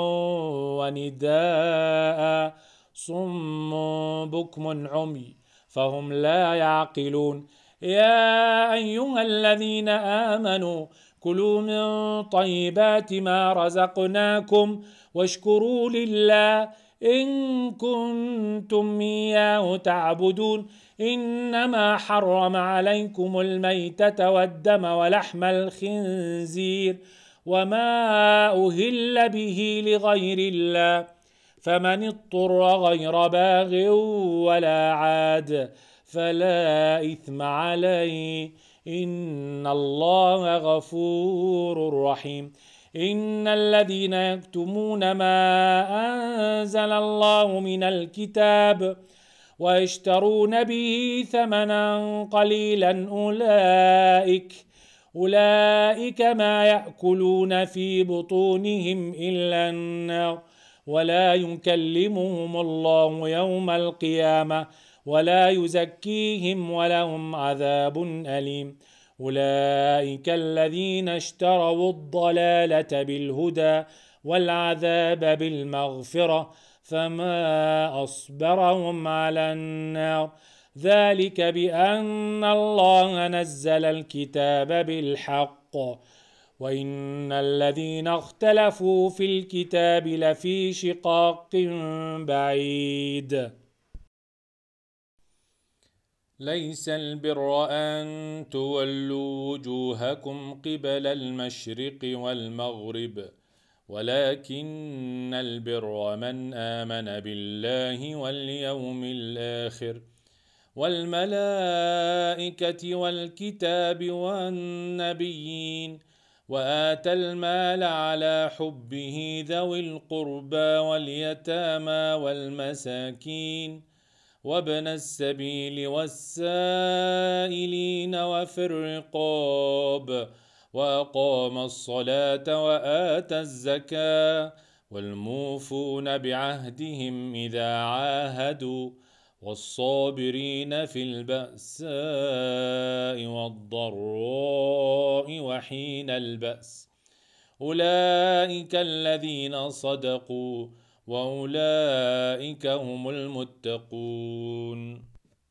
Speaker 1: ونداء صم بكم عمي فهم لا يعقلون. يا أيها الذين آمنوا كلوا من طيبات ما رزقناكم واشكروا لله إن كنتم إياه تعبدون إنما حرم عليكم الميتة والدم ولحم الخنزير وما أهل به لغير الله فمن اضطر غير باغ ولا عاد فلا إثم عليه إن الله غفور رحيم. إن الذين يكتمون ما أنزل الله من الكتاب ويشترون به ثمنا قليلا أولئك أولئك ما يأكلون في بطونهم إلا النار ولا يكلمهم الله يوم القيامة ولا يزكيهم ولهم عذاب أليم. أولئك الذين اشتروا الضلالة بالهدى والعذاب بالمغفرة فما أصبرهم على النار ذلك بأن الله نزل الكتاب بالحق وإن الذين اختلفوا في الكتاب لفي شقاق بعيد. ليس البر أن تولوا وجوهكم قبل المشرق والمغرب ولكن البر من آمن بالله واليوم الآخر والملائكة والكتاب والنبيين وآتى المال على حبه ذوي القربى واليتامى والمساكين وابن السبيل والسائلين وفي الرقاب وأقام الصلاة وآتى الزكاة والموفون بعهدهم إذا عاهدوا والصابرين في البأساء والضراء وحين البأس أولئك الذين صدقوا وأولئك هم المتقون.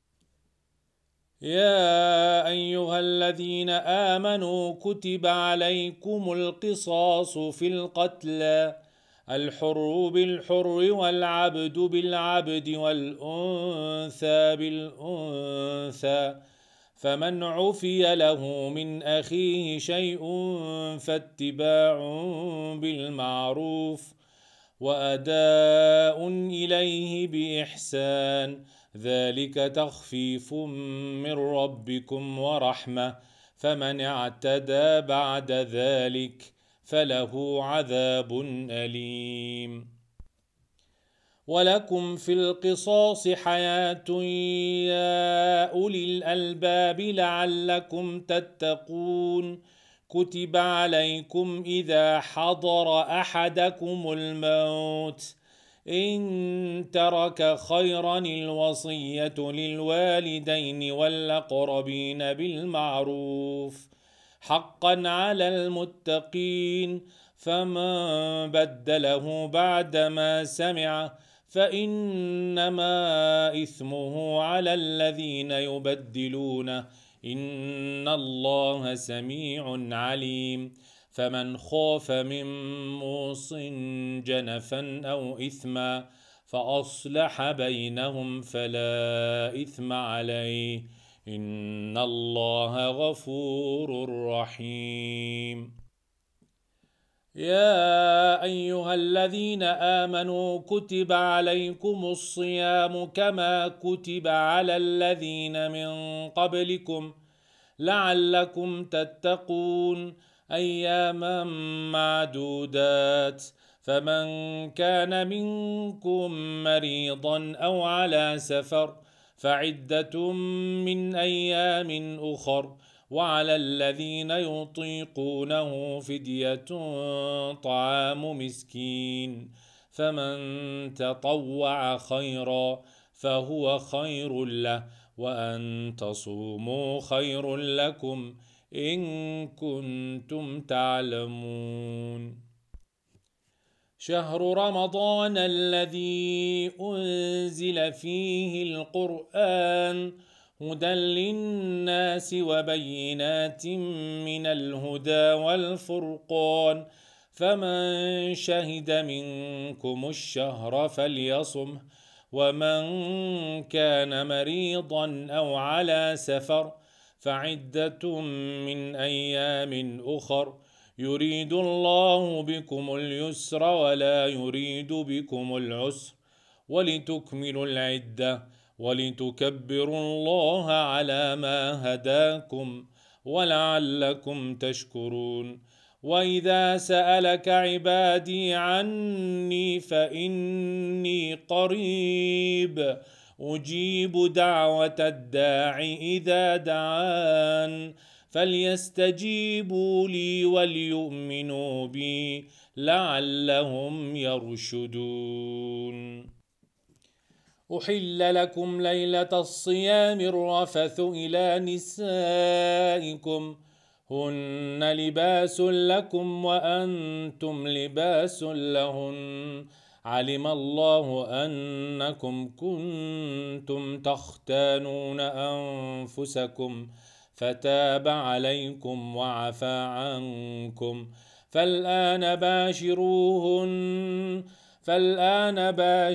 Speaker 1: يا أيها الذين آمنوا كتب عليكم القصاص في القتلى الحر بالحر والعبد بالعبد والأنثى بالأنثى فمن عفي له من أخيه شيء فاتباع بالمعروف وأداء إليه بإحسان ذلك تخفيف من ربكم ورحمة فمن اعتدى بعد ذلك فله عذاب أليم. ولكم في القصاص حياة يا أولي الألباب لعلكم تتقون. كتب عليكم إذا حضر أحدكم الموت إن ترك خيرا الوصية للوالدين والأقربين بالمعروف حقا على المتقين، فمن بدله بعدما سمعه فإنما إثمه على الذين يبدلونه، إن الله سميع عليم. فمن خاف من موص جنفا أو إثما فأصلح بينهم فلا إثم عليه، إن الله غفور رحيم. يا أيها الذين آمنوا كتب عليكم الصيام كما كتب على الذين من قبلكم لعلكم تتقون، أياما معدودات. فمن كان منكم مريضا أو على سفر فعدة من أيام أخر، وعلى الذين يطيقونه فدية طعام مسكين، فمن تطوع خيرا فهو خير له، وأن تصوموا خير لكم إن كنتم تعلمون. شهر رمضان الذي أنزل فيه القرآن هدى للناس وبينات من الهدى والفرقان، فمن شهد منكم الشهر فليصمه، ومن كان مريضا أو على سفر فعدة من أيام أخر، يريد الله بكم اليسر ولا يريد بكم العسر، ولتكملوا العدة ولتكبروا الله على ما هداكم ولعلكم تشكرون. وإذا سألك عبادي عني فإني قريب أجيب دعوة الداع إذا دعان، فليستجيبوا لي وليؤمنوا بي لعلهم يرشدون. أحل لكم ليلة الصيام الرفث إلى نسائكم هن لباس لكم وأنتم لباس لهن، علم الله أنكم كنتم تختانون أنفسكم فتاب عليكم وعفى عنكم، فالآن باشروهن فالآن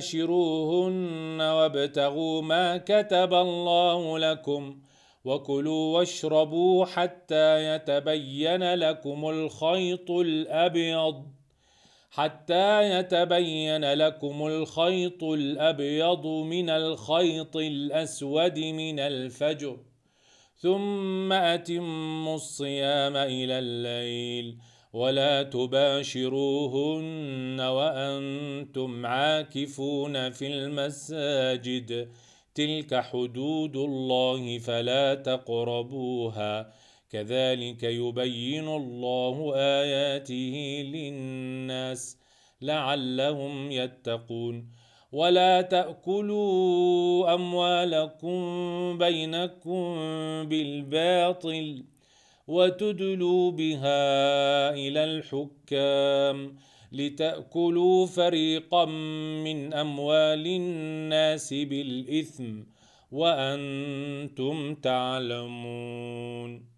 Speaker 1: باشروهن وابتغوا ما كتب الله لكم، وكلوا واشربوا حتى يتبين لكم الخيط الأبيض حتى يتبين لكم الخيط الأبيض من الخيط الأسود من الفجر، ثم أتموا الصيام إلى الليل ولا تباشروهن وأنتم عاكفون في المساجد، تلك حدود الله فلا تقربوها، كذلك يبين الله آياته للناس لعلهم يتقون. ولا تأكلوا أموالكم بينكم بالباطل وتدلوا بها إلى الحكام لتأكلوا فريقا من أموال الناس بالإثم وأنتم تعلمون.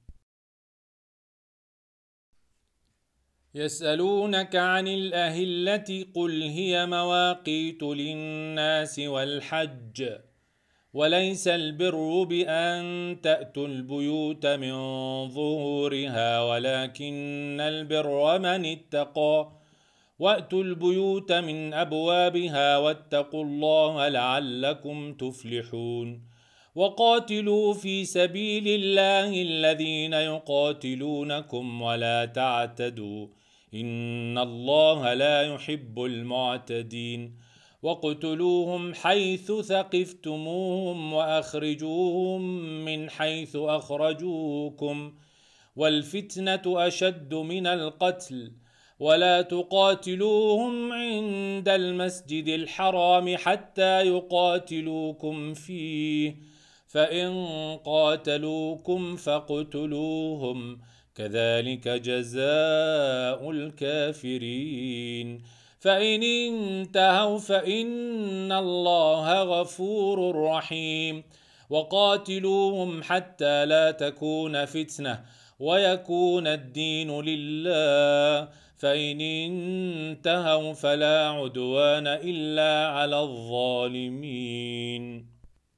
Speaker 1: يسألونك عن الأهلة قل هي مواقيت للناس والحج، وليس البر بأن تأتوا البيوت من ظهورها ولكن البر من اتقى، وأتوا البيوت من أبوابها واتقوا الله لعلكم تفلحون. وقاتلوا في سبيل الله الذين يقاتلونكم ولا تعتدوا إن الله لا يحب المعتدين. واقتلوهم حيث ثقفتموهم وأخرجوهم من حيث أخرجوكم والفتنة أشد من القتل ولا تقاتلوهم عند المسجد الحرام حتى يقاتلوكم فيه فإن قاتلوكم فاقتلوهم كذلك جزاء الكافرين فإن انتهوا فإن الله غفور رحيم وقاتلوهم حتى لا تكون فتنة ويكون الدين لله فإن انتهوا فلا عدوان إلا على الظالمين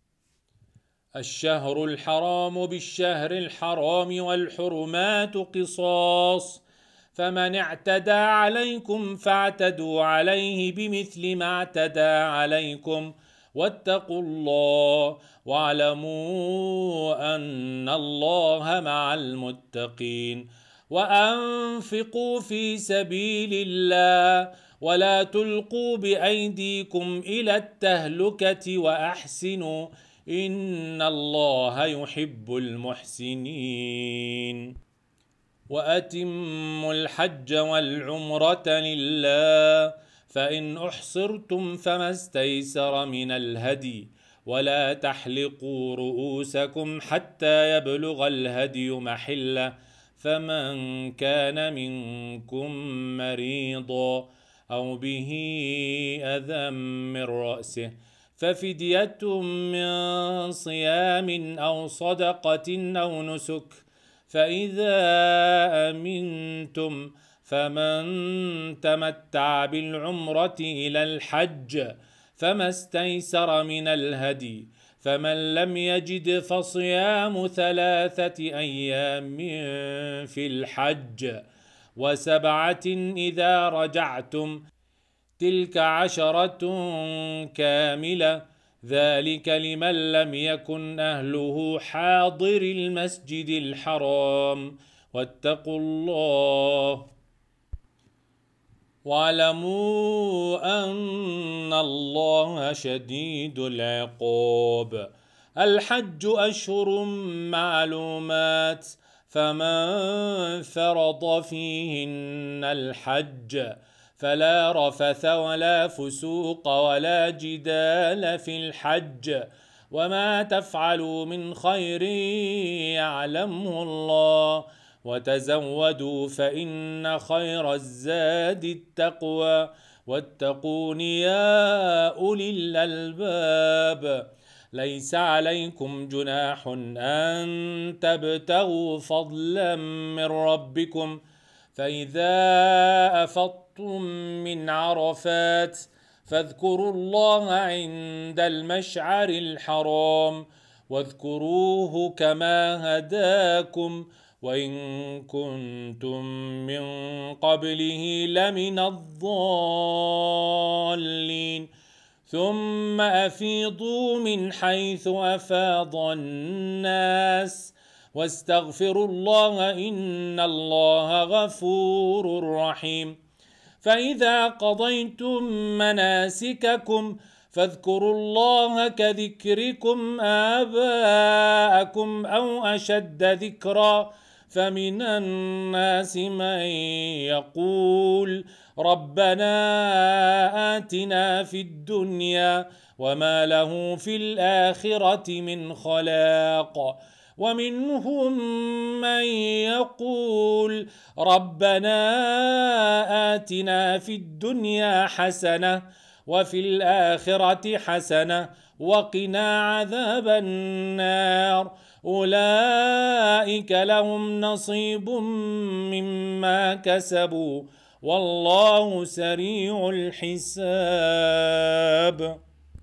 Speaker 1: الشهر الحرام بالشهر الحرام والحرمات قصاص فمن اعتدى عليكم فاعتدوا عليه بمثل ما اعتدى عليكم واتقوا الله واعلموا أن الله مع المتقين وأنفقوا في سبيل الله ولا تلقوا بأيديكم إلى التهلكة وأحسنوا إن الله يحب المحسنين وأتموا الحج والعمرة لله فإن أحصرتم فما استيسر من الهدي ولا تحلقوا رؤوسكم حتى يبلغ الهدي محله فمن كان منكم مريضا أو به أذى من رأسه ففدية من صيام أو صدقة أو نسك فإذا أمنتم فمن تمتع بالعمرة إلى الحج فما استيسر من الهدي فمن لم يجد فصيام ثلاثة أيام في الحج وسبعة إذا رجعتم تلك عشرة كاملة ذلك لمن لم يكن أهله حاضر المسجد الحرام واتقوا الله واعلموا أن الله شديد العقاب الحج أشهر معلومات فمن فرض فيهن الحج فلا رفث ولا فسوق ولا جدال في الحج وما تفعلوا من خير يعلمه الله وتزودوا فإن خير الزاد التقوى واتقون يا أولي الألباب ليس عليكم جناح أن تبتغوا فضلا من ربكم فإذا أفضتم من عرفات فاذكروا الله عند المشعر الحرام واذكروه كما هداكم وإن كنتم من قبله لمن الضالين ثم أفيضوا من حيث أفاض الناس واستغفروا الله إن الله غفور رحيم فإذا قضيتم مناسككم فاذكروا الله كذكركم آباءكم أو أشد ذكرا فمن الناس من يقول ربنا آتنا في الدنيا وما له في الآخرة من خلاق ومنهم من يقول ربنا آتنا في الدنيا حسنة وفي الآخرة حسنة وقنا عذاب النار أولئك لهم نصيب مما كسبوا والله سريع الحساب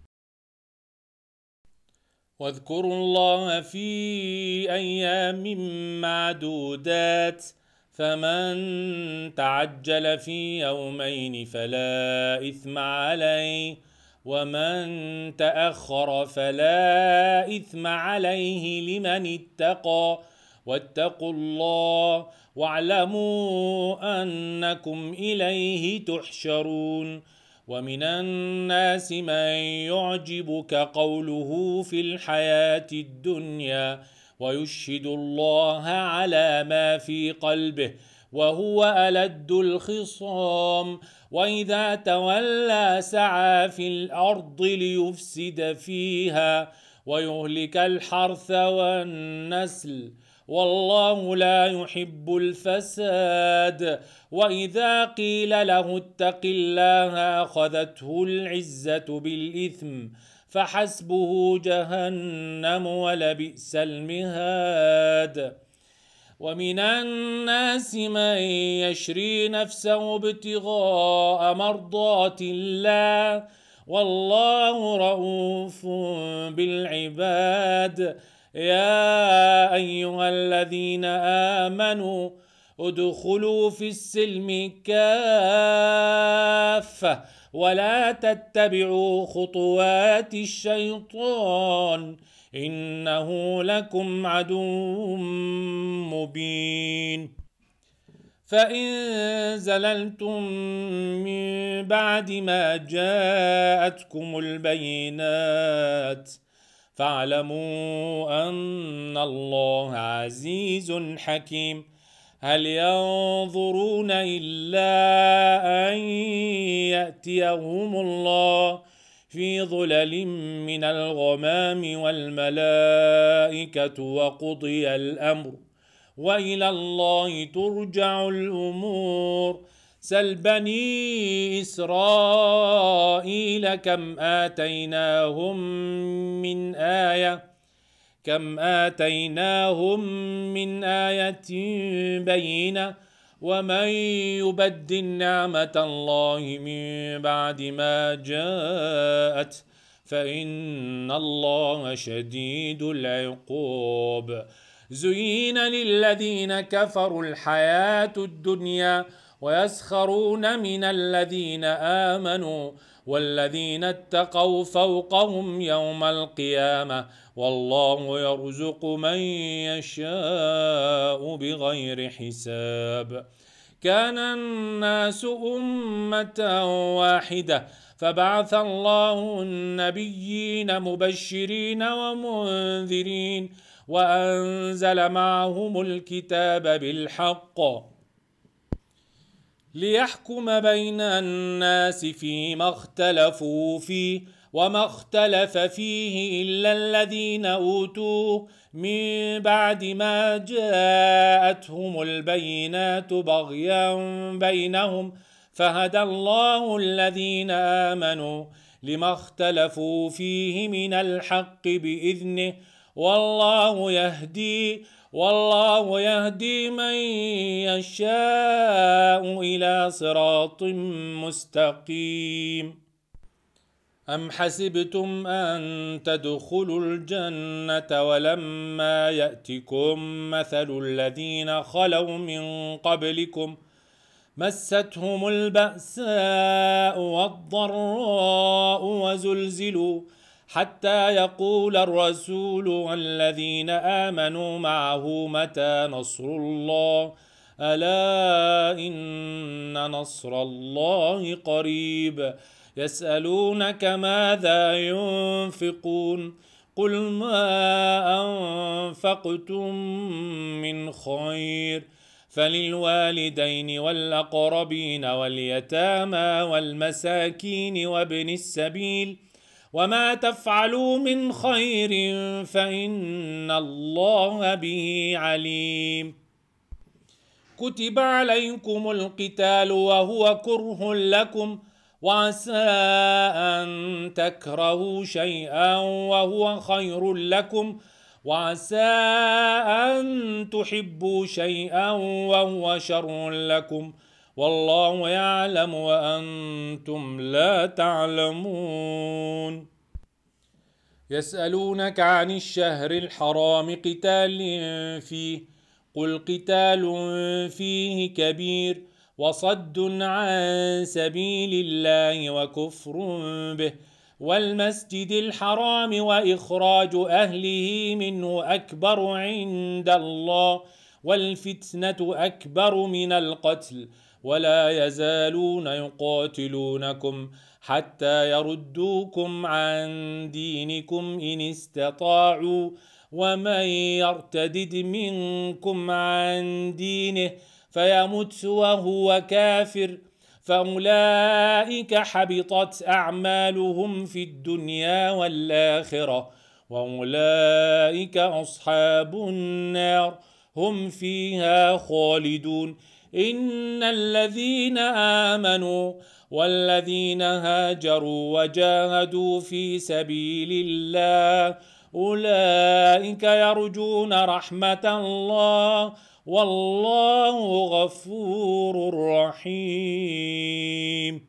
Speaker 1: واذكروا الله في أيام معدودات فمن تعجل في يومين فلا إثم عليه ومن تأخر فلا إثم عليه لمن اتقى واتقوا الله واعلموا أنكم إليه تحشرون ومن الناس من يعجبك قوله في الحياة الدنيا ويشهد الله على ما في قلبه وهو ألد الخصام وإذا تولى سعى في الأرض ليفسد فيها ويهلك الحرث والنسل والله لا يحب الفساد وإذا قيل له اتق الله أخذته العزة بالإثم فحسبه جهنم ولبئس المهاد ومن الناس من يشري نفسه ابتغاء مرضات الله والله رؤوف بالعباد يا أيها الذين آمنوا ادخلوا في السلم كافة ولا تتبعوا خطوات الشيطان إنه لكم عدو مبين فإن زللتم من بعد ما جاءتكم البينات فاعلموا أن الله عزيز حكيم هل ينظرون إلا أن يأتيهم الله في ظلل من الغمام والملائكة وقضي الأمر وإلى الله ترجع الأمور سل بني إسرائيل كم آتيناهم من آية كم آتيناهم من آية بينة ومن يبدل نعمة الله من بعد ما جاءت فإن الله شديد العقاب زين للذين كفروا الحياة الدنيا ويسخرون من الذين آمنوا والذين اتقوا فوقهم يوم القيامة والله يرزق من يشاء بغير حساب كان الناس أمة واحدة فبعث الله النبيين مبشرين ومنذرين وأنزل معهم الكتاب بالحق ليحكم بين الناس فيما اختلفوا فيه وما اختلف فيه إلا الذين أوتوه من بعد ما جاءتهم البينات بغيا بينهم فهدى الله الذين آمنوا لما اختلفوا فيه من الحق بإذنه والله يهدي والله يهدي من يشاء إلى صراط مستقيم أم حسبتم أن تدخلوا الجنة ولما يأتكم مثل الذين خلوا من قبلكم مستهم البأساء والضراء وزلزلوا حتى يقول الرسول والذين آمنوا معه متى نصر الله ألا إن نصر الله قريب يسألونك ماذا ينفقون قل ما أنفقتم من خير فللوالدين والأقربين واليتامى والمساكين وابن السبيل وما تفعلوا من خير فإن الله به عليم كتب عليكم القتال وهو كره لكم وعسى أن تكرهوا شيئا وهو خير لكم وعسى أن تحبوا شيئا وهو شر لكم والله يعلم وأنتم لا تعلمون يسألونك عن الشهر الحرام قتال فيه قل قتال فيه كبير وصد عن سبيل الله وكفر به والمسجد الحرام وإخراج أهله منه أكبر عند الله والفتنة أكبر من القتل ولا يزالون يقاتلونكم حتى يردوكم عن دينكم إن استطاعوا ومن يرتدد منكم عن دينه فيمت وهو كافر فأولئك حبطت أعمالهم في الدنيا والآخرة وأولئك أصحاب النار هم فيها خالدون. إن الذين آمنوا والذين هاجروا وجاهدوا في سبيل الله أولئك يرجون رحمة الله والله غفور رحيم.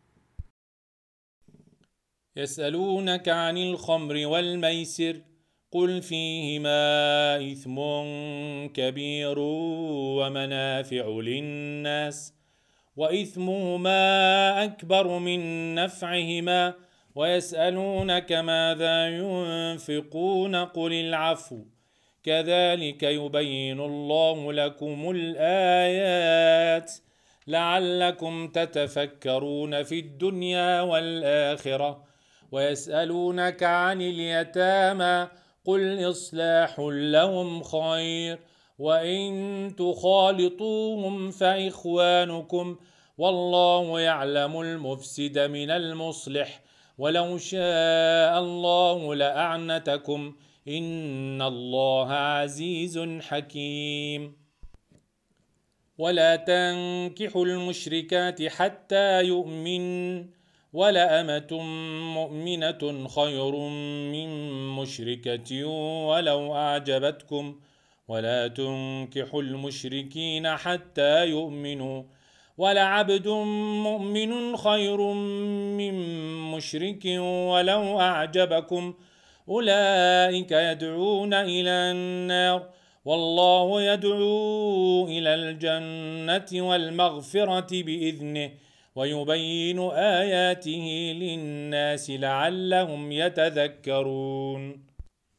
Speaker 1: يسألونك عن الخمر والميسر قل فيهما إثم كبير ومنافع للناس وإثمهما أكبر من نفعهما ويسألونك ماذا ينفقون قل العفو كذلك يبين الله لكم الآيات لعلكم تتفكرون في الدنيا والآخرة. ويسألونك عن اليتامى قل إصلاح لهم خير وإن تخالطوهم فإخوانكم والله يعلم المفسد من المصلح ولو شاء الله لأعنتكم إن الله عزيز حكيم. ولا تنكحوا المشركات حتى يؤمن ولأمة مؤمنة خير من مشركة ولو أعجبتكم ولا تنكحوا المشركين حتى يؤمنوا ولعبد مؤمن خير من مشرك ولو أعجبكم أولئك يدعون إلى النار والله يدعو إلى الجنة والمغفرة بإذنه ويبين آياته للناس لعلهم يتذكرون.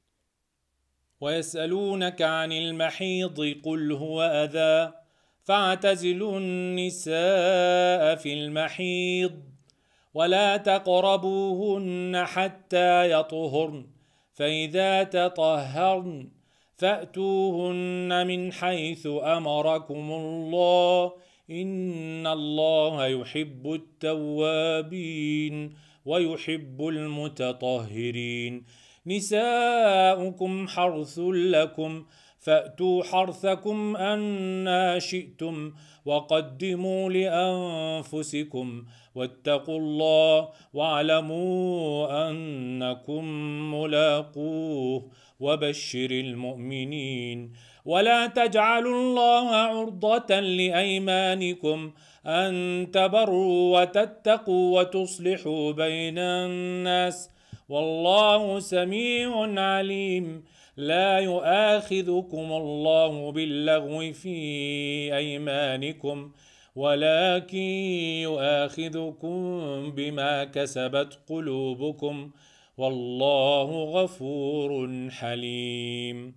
Speaker 1: ويسألونك عن المحيض قل هو أذى فاعتزلوا النساء في المحيض ولا تقربوهن حتى يطهرن فإذا تطهرن فأتوهن من حيث أمركم الله إن الله يحب التوابين ويحب المتطهرين. نساؤكم حرث لكم فأتوا حرثكم أنى شئتم وقدموا لأنفسكم واتقوا الله واعلموا أنكم ملاقوه وبشر المؤمنين. ولا تجعلوا الله عرضة لأيمانكم أن تبروا وتتقوا وتصلحوا بين الناس والله سميع عليم. لا يؤاخذكم الله باللغو في أيمانكم ولكن يؤاخذكم بما كسبت قلوبكم والله غفور حليم.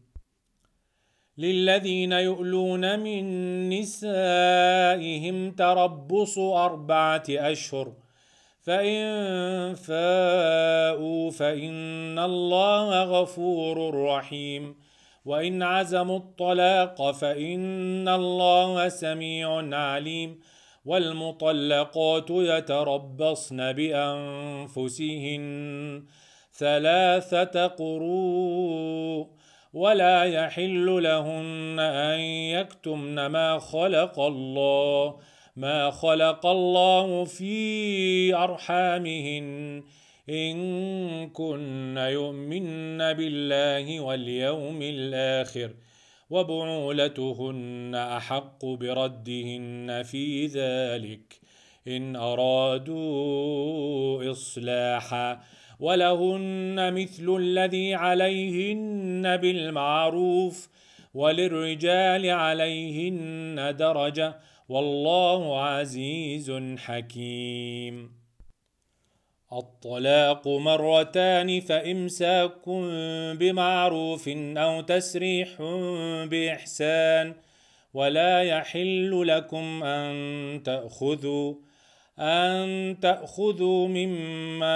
Speaker 1: للذين يؤلون من نسائهم تربص أربعة أشهر فإن فاءوا فإن الله غفور رحيم وإن عزموا الطلاق فإن الله سميع عليم. والمطلقات يتربصن بأنفسهن ثلاثة قروء ولا يحل لهن أن يكتمن ما خلق الله ما خلق الله في أرحامهن إن كن يؤمن بالله واليوم الآخر وبعولتهن أحق بردهن في ذلك إن أرادوا إصلاحا ولهن مثل الذي عليهن بالمعروف وللرجال عليهن درجة والله عزيز حكيم. الطلاق مرتان فإمساك بمعروف أو تسريح بإحسان ولا يحل لكم أن تأخذوا أن تأخذوا مما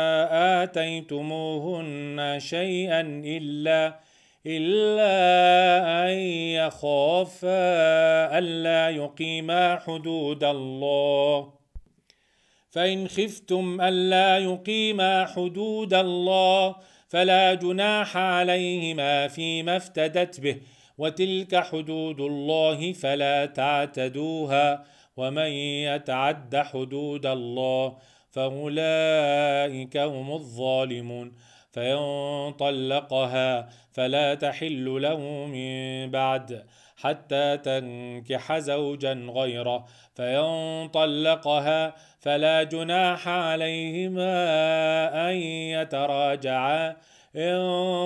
Speaker 1: آتيتموهن شيئا إلا إلا أن يخافا ألا يقيما حدود الله. فإن خفتم ألا يقيما حدود الله فلا جناح عليهما فيما افتدت به، وتلك حدود الله فلا تعتدوها، ومن يتعد حدود الله فأولئك هم الظالمون. فإن طلقها فلا تحل له من بعد حتى تنكح زوجا غيره، فإن طلقها فلا جناح عليهما أن يتراجعا إن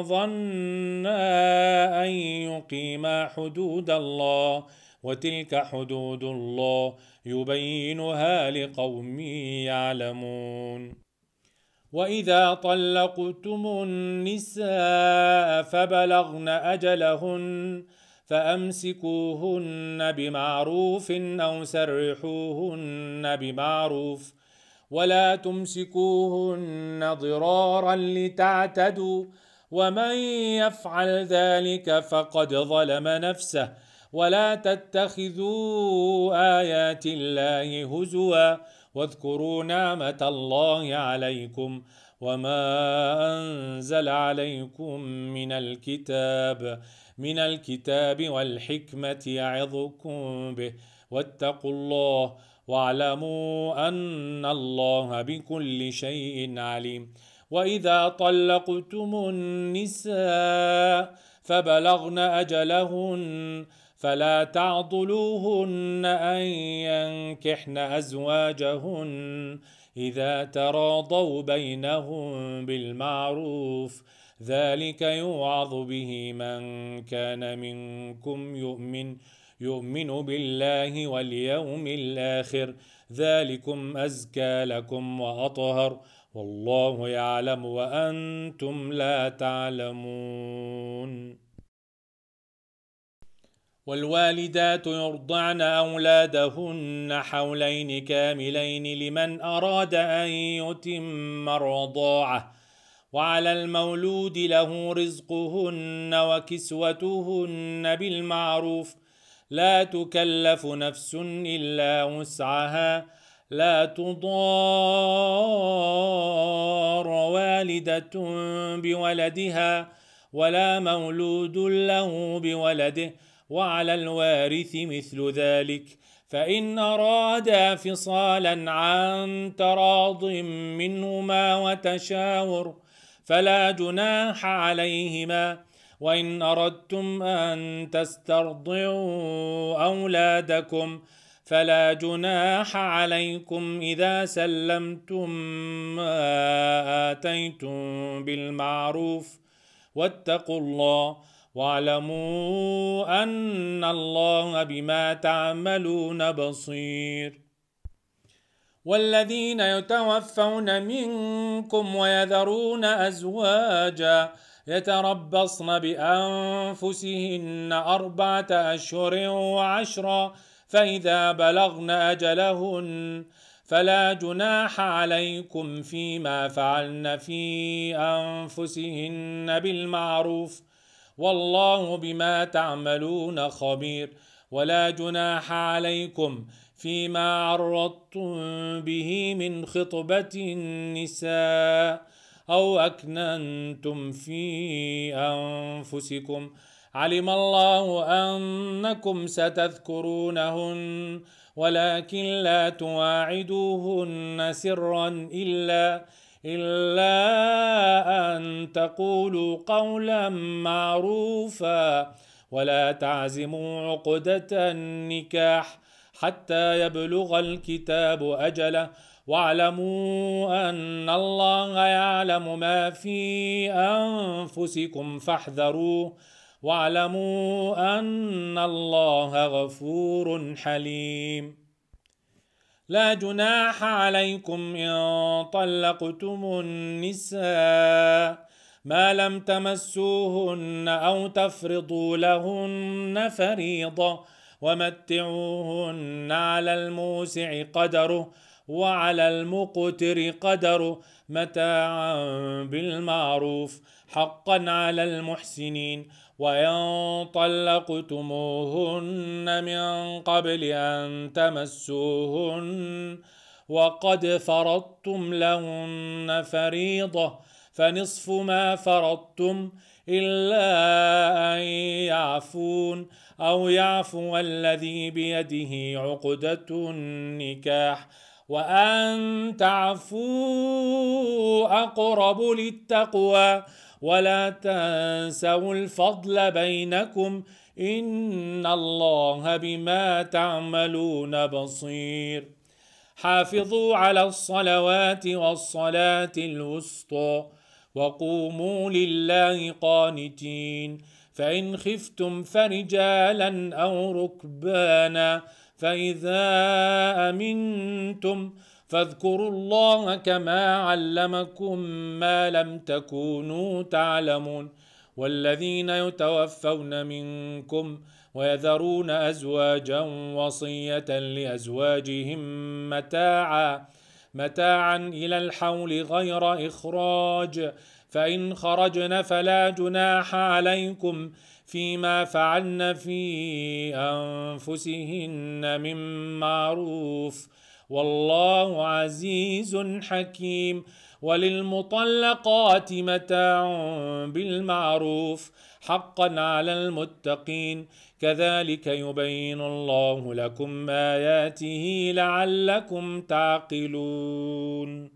Speaker 1: ظنا أن يقيما حدود الله، وتلك حدود الله يبينها لقوم يعلمون. وإذا طلقتم النساء فبلغن أجلهن فأمسكوهن بمعروف أو سرحوهن بمعروف، ولا تمسكوهن ضرارا لتعتدوا، ومن يفعل ذلك فقد ظلم نفسه. ولا تتخذوا آيات الله هزوا واذكروا نعمة الله عليكم وما أنزل عليكم من الكتاب من الكتاب والحكمة يعظكم به، واتقوا الله واعلموا أن الله بكل شيء عليم. وإذا طلقتم النساء فبلغن أجلهن فلا تعضلوهن أن ينكحن أزواجهن إذا تراضوا بينهم بالمعروف، ذلك يوعظ به من كان منكم يؤمن يؤمن بالله واليوم الآخر، ذلكم أزكى لكم وأطهر، والله يعلم وأنتم لا تعلمون. والوالدات يرضعن أولادهن حولين كاملين لمن أراد أن يتم الرضاعة، وعلى المولود له رزقهن وكسوتهن بالمعروف، لا تكلف نفس إلا وسعها، لا تضار والدة بولدها ولا مولود له بولده، وعلى الوارث مثل ذلك، فإن أرادا فصالا عن تراض منهما وتشاور فلا جناح عليهما. وإن أردتم أن تسترضعوا أولادكم فلا جناح عليكم إذا سلمتم ما آتيتم بالمعروف، واتقوا الله واعلموا أن الله بما تعملون بصير. والذين يتوفون منكم ويذرون أزواجا يتربصن بأنفسهن أربعة أشهر وعشرا، فإذا بلغن أجلهن فلا جناح عليكم فيما فعلن في أنفسهن بالمعروف، والله بما تعملون خبير. ولا جناح عليكم فيما عرضتم به من خطبة النساء أو أكننتم في أنفسكم، علم الله أنكم ستذكرونهن ولكن لا تواعدوهن سرا إلا إلا أن تقولوا قولا معروفا، ولا تعزموا عقدة النكاح حتى يبلغ الكتاب أجله، واعلموا أن الله يعلم ما في أنفسكم فاحذروه، واعلموا أن الله غفور حليم. لا جناح عليكم إن طلقتم النساء ما لم تمسوهن أو تفرضوا لهن فريضة، ومتعوهن على الموسع قدره وعلى المقتر قدره متاعا بالمعروف حقا على المحسنين. وإن طلقتموهن من قبل أن تمسوهن وقد فرضتم لهن فريضة فنصف ما فرضتم إلا أن يعفون أو يعفو الذي بيده عقدة النكاح وأن تعفوا أقرب للتقوى ولا تنسوا الفضل بينكم إن الله بما تعملون بصير. حافظوا على الصلوات والصلاة الوسطى وقوموا لله قانتين. فإن خفتم فرجالا أو ركبانا فإذا أمنتم فاذكروا الله كما علمكم ما لم تكونوا تعلمون. والذين يتوفون منكم ويذرون أزواجا وصية لأزواجهم متاعا متاعا إلى الحول غير إخراج فإن خرجن فلا جناح عليكم فيما فعلن في أنفسهن من معروف والله عزيز حكيم. وللمطلقات متاع بالمعروف حقا على المتقين كذلك يبين الله لكم آياته لعلكم تعقلون.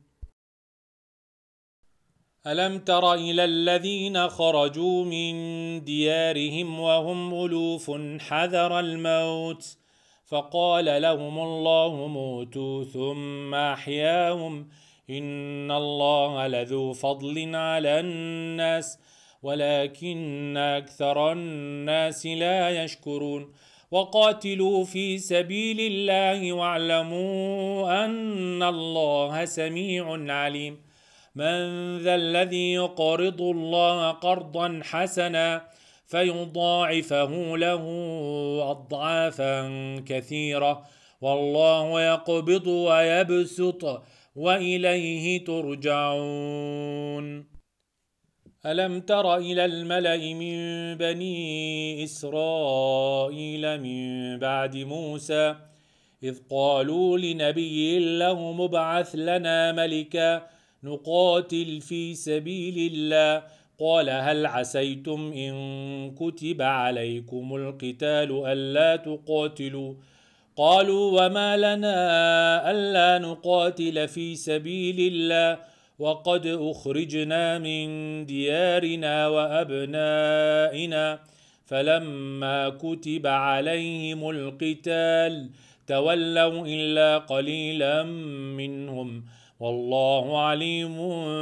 Speaker 1: ألم تر إلى الذين خرجوا من ديارهم وهم ألوف حذر الموت فقال لهم الله موتوا ثم أحياهم إن الله لذو فضل على الناس ولكن أكثر الناس لا يشكرون. وقاتلوا في سبيل الله واعلموا أن الله سميع عليم. من ذا الذي يقرض الله قرضا حسنا فيضاعفه له أضعافا كثيرة والله يقبض ويبسط وإليه ترجعون. ألم تر إلى الملأ من بني إسرائيل من بعد موسى إذ قالوا لنبي له مبعث لنا ملكا نقاتل في سبيل الله قال هل عسيتم إن كتب عليكم القتال ألا تقاتلوا قالوا وما لنا ألا نقاتل في سبيل الله وقد أخرجنا من ديارنا وأبنائنا فلما كتب عليهم القتال تولوا إلا قليلا منهم والله عليم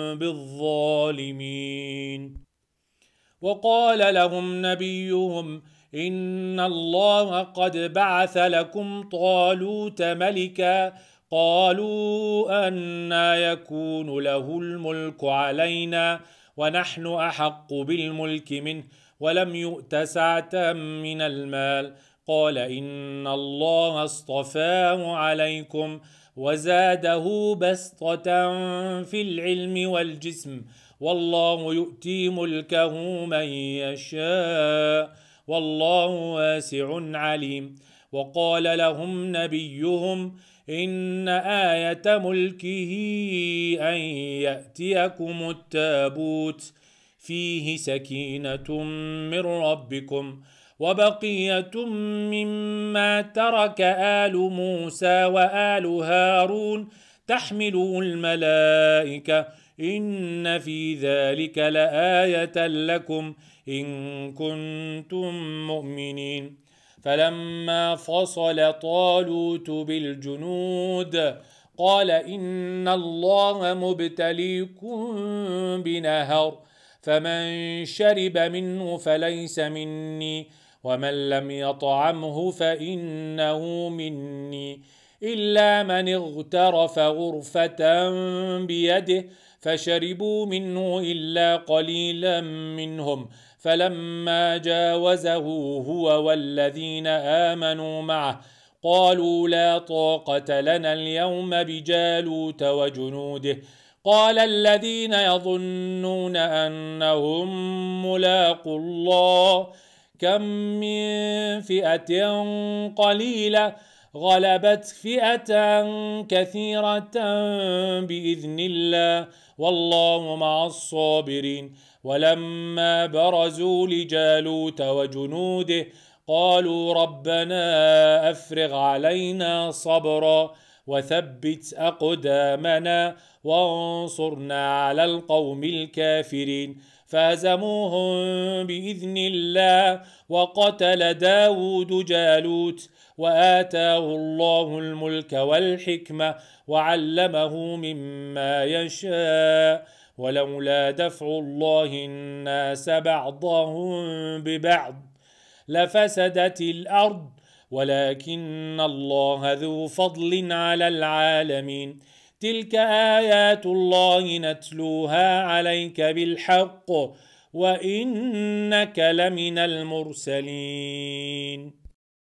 Speaker 1: بالظالمين. وقال لهم نبيهم إن الله قد بعث لكم طالوت ملكا قالوا أنى يكون له الملك علينا ونحن أحق بالملك منه ولم يؤت سعة من المال قال إن الله اصطفاه عليكم وزاده بسطة في العلم والجسم والله يؤتي ملكه من يشاء والله واسع عليم. وقال لهم نبيهم إن آية ملكه أن يأتيكم التابوت فيه سكينة من ربكم وبقية مما ترك آل موسى وآل هارون تحمله الملائكة إن في ذلك لآية لكم إن كنتم مؤمنين. فلما فصل طالوت بالجنود قال إن الله مبتليكم بنهر فمن شرب منه فليس مني ومن لم يطعمه فإنه مني إلا من اغترف غرفة بيده فشربوا منه إلا قليلا منهم، فلما جاوزه هو والذين آمنوا معه قالوا لا طاقة لنا اليوم بجالوت وجنوده. قال الذين يظنون أنهم ملاقو الله كم من فئة قليلة غلبت فئة كثيرة بإذن الله والله مع الصابرين. ولما برزوا لجالوت وجنوده قالوا ربنا أفرغ علينا صبرا وثبت أقدامنا وانصرنا على القوم الكافرين. فهزموهم بإذن الله وقتل داود جالوت وآتاه الله الملك والحكمة وعلمه مما يشاء ولولا دفع الله الناس بعضهم ببعض لفسدت الأرض ولكن الله ذو فضل على العالمين. تلك آيات الله نتلوها عليك بالحق وإنك لمن المرسلين.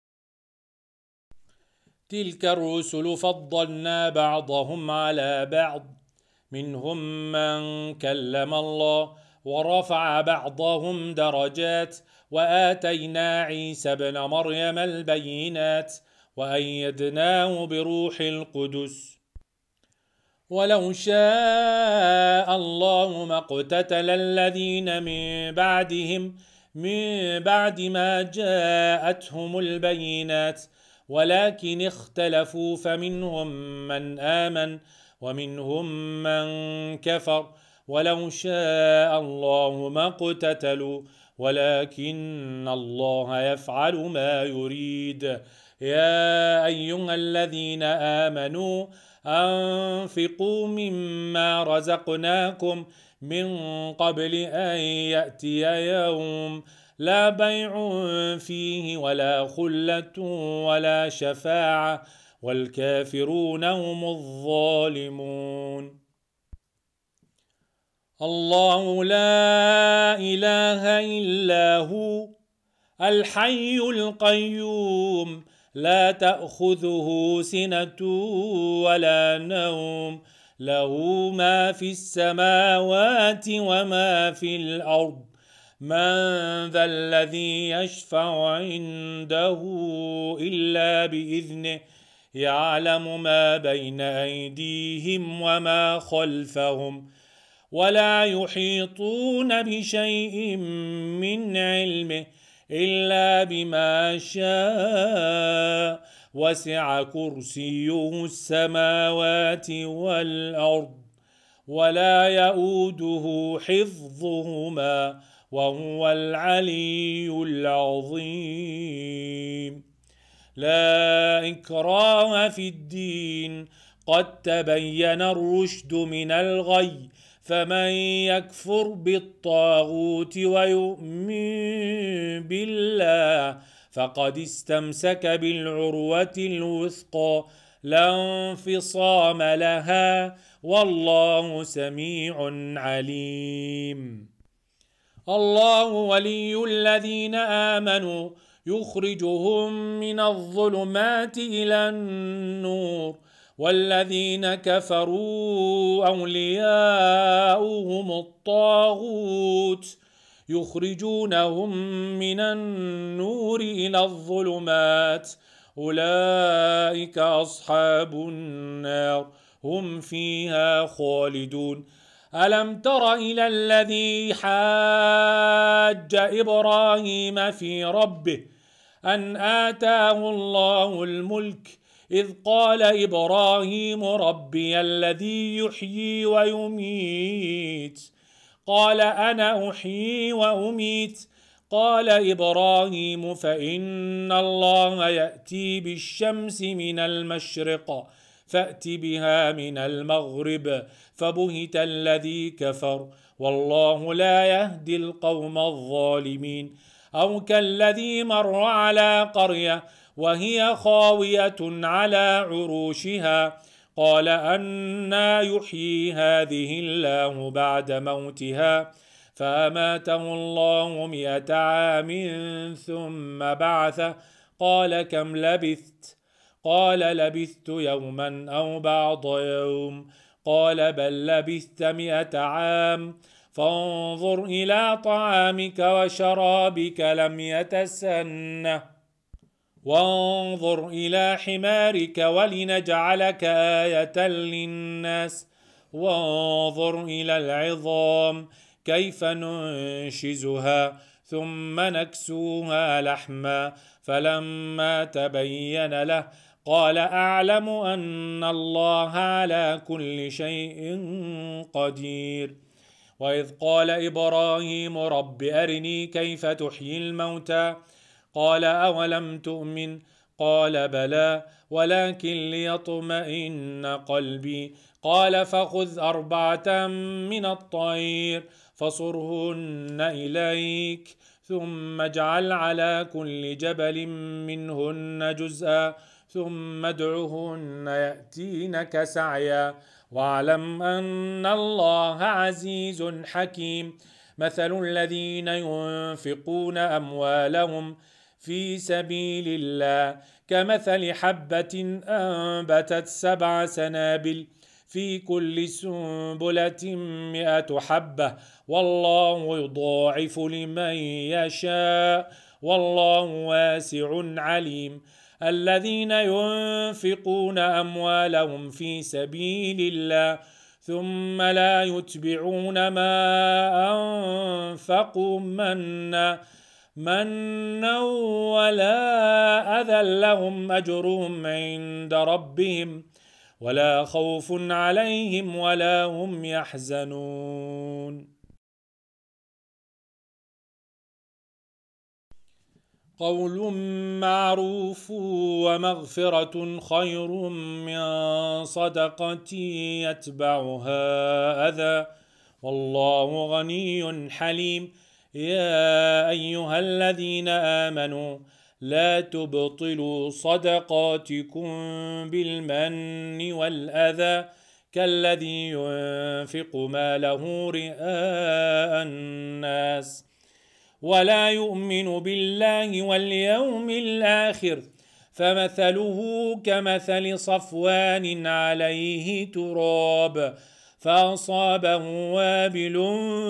Speaker 1: تلك الرسل فضلنا بعضهم على بعض منهم من كلم الله ورفع بعضهم درجات وآتينا عيسى ابن مريم البينات وأيدناه بروح القدس. ولو شاء الله ما اقتتل الذين من بعدهم من بعد ما جاءتهم البينات ولكن اختلفوا فمنهم من آمن ومنهم من كفر ولو شاء الله ما اقتتلوا ولكن الله يفعل ما يريد. يا أيها الذين آمنوا أنفقوا مما رزقناكم من قبل أن يأتي يوم لا بيع فيه ولا خلة ولا شفاعة والكافرون هم الظالمون. الله لا إله إلا هو الحي القيوم لا تأخذه سنة ولا نوم له ما في السماوات وما في الأرض. من ذا الذي يشفع عنده إلا بإذنه يعلم ما بين أيديهم وما خلفهم ولا يحيطون بشيء من علمه إلا بما شاء وسع كرسيه السماوات والأرض ولا يؤوده حفظهما وهو العلي العظيم. لا إكراه في الدين قد تبين الرشد من الغي فمن يكفر بالطاغوت ويؤمن بالله فقد استمسك بالعروة الوثقى لا انفصام لها والله سميع عليم. الله ولي الذين آمنوا يخرجهم من الظلمات إلى النور والذين كفروا أولياؤهم الطاغوت يخرجونهم من النور إلى الظلمات أولئك أصحاب النار هم فيها خالدون. ألم تر إلى الذي حاج إبراهيم في ربه أن آتاه الله الملك إذ قال إبراهيم ربي الذي يحيي ويميت قال أنا أحيي وأميت قال إبراهيم فإن الله يأتي بالشمس من المشرق فأت بها من المغرب فبهت الذي كفر والله لا يهدي القوم الظالمين. أو كالذي مر على قرية وهي خاوية على عروشها قال أنى يحيي هذه الله بعد موتها فأماته الله مئة عام ثم بعثه قال كم لبثت قال لبثت يوما أو بعض يوم قال بل لبثت مئة عام فانظر إلى طعامك وشرابك لم يتسنه وانظر إلى حمارك ولنجعلك آية للناس وانظر إلى العظام كيف ننشزها ثم نكسوها لحما فلما تبين له قال أعلم أن الله على كل شيء قدير. وإذ قال إبراهيم رب أرني كيف تحيي الموتى قال أولم تؤمن قال بلى ولكن ليطمئن قلبي قال فخذ أربعة من الطير فصرهن إليك ثم اجعل على كل جبل منهن جزءا ثم ادعهن يأتينك سعيا واعلم أن الله عزيز حكيم. مثل الذين ينفقون أموالهم في سبيل الله كمثل حبة أنبتت سبع سنابل في كل سنبلة مئة حبة والله يضاعف لمن يشاء والله واسع عليم. الذين ينفقون أموالهم في سبيل الله ثم لا يتبعون ما أنفقوا منا منا ولا أذى لهم أجرهم عند ربهم ولا خوف عليهم ولا هم يحزنون. قول معروف ومغفرة خير من صدقة يتبعها أذى والله غني حليم. يا أيها الذين آمنوا لا تبطلوا صدقاتكم بالمن والأذى كالذي ينفق ماله رئاء الناس ولا يؤمن بالله واليوم الآخر فمثله كمثل صفوان عليه تراب فأصابه وابل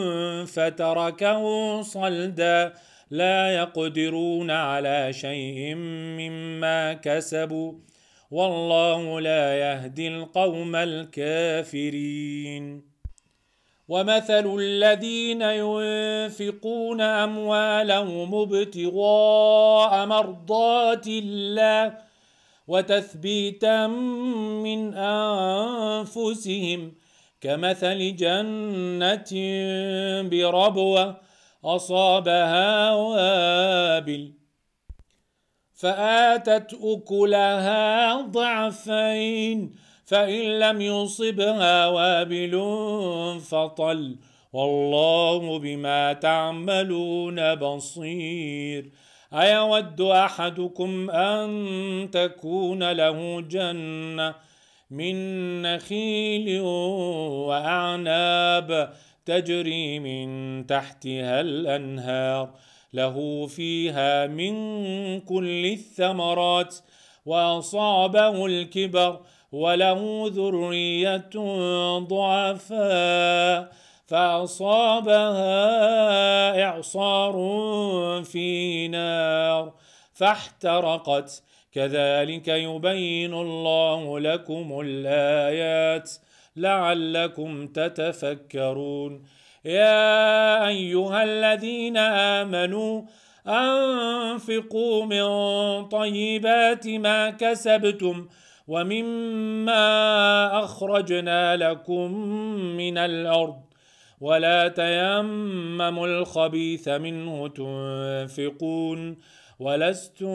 Speaker 1: فتركه صلدا لا يقدرون على شيء مما كسبوا والله لا يهدي القوم الكافرين. ومثل الذين ينفقون أموالهم ابتغاء مرضات الله وتثبيتا من أنفسهم كمثل جنة بربوة أصابها وابل فآتت أكلها ضعفين فإن لم يصبها وابل فطل والله بما تعملون بصير. أيود أحدكم أن تكون له جنة من نخيل وأعناب تجري من تحتها الأنهار له فيها من كل الثمرات وأصابه الكبر وله ذرية ضعفاء فأصابها إعصار في نار فاحترقت كذلك يبين الله لكم الآيات لعلكم تتفكرون. يا أيها الذين آمنوا أنفقوا من طيبات ما كسبتم ومما أخرجنا لكم من الأرض ولا تيمموا الخبيث منه تنفقون ولستم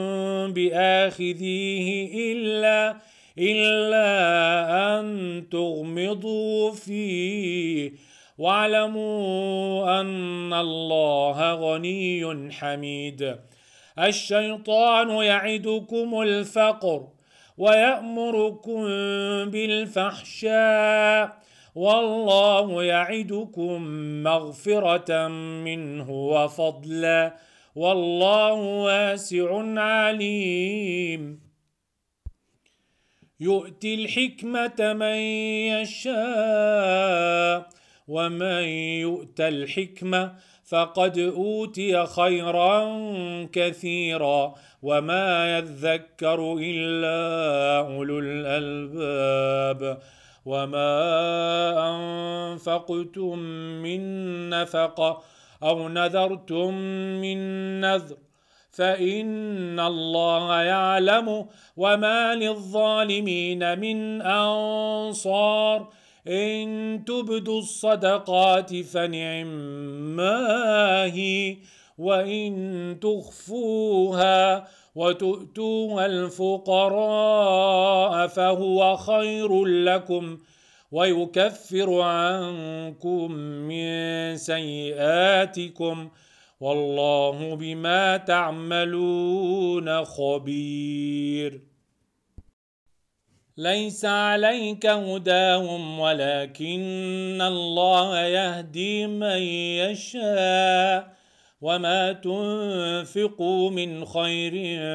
Speaker 1: بآخذيه إلا إلا أن تغمضوا فيه واعلموا أن الله غني حميد. الشيطان يعدكم الفقر ويأمركم بالفحشاء والله يعدكم مغفرة منه وفضلا والله واسع عليم. يؤتي الحكمة من يشاء ومن يؤت الحكمة فقد أوتي خيرا كثيرا وما يذكر إلا أولو الألباب. وما أنفقتم من نفقة أو نذرتم من نذر فإن الله يعلم وما للظالمين من أنصار. إن تبدوا الصدقات فنعما هي وإن تخفوها وتؤتوها الفقراء فهو خير لكم ويكفر عنكم من سيئاتكم والله بما تعملون خبير. ليس عليك هداهم ولكن الله يهدي من يشاء وما تنفقوا من خير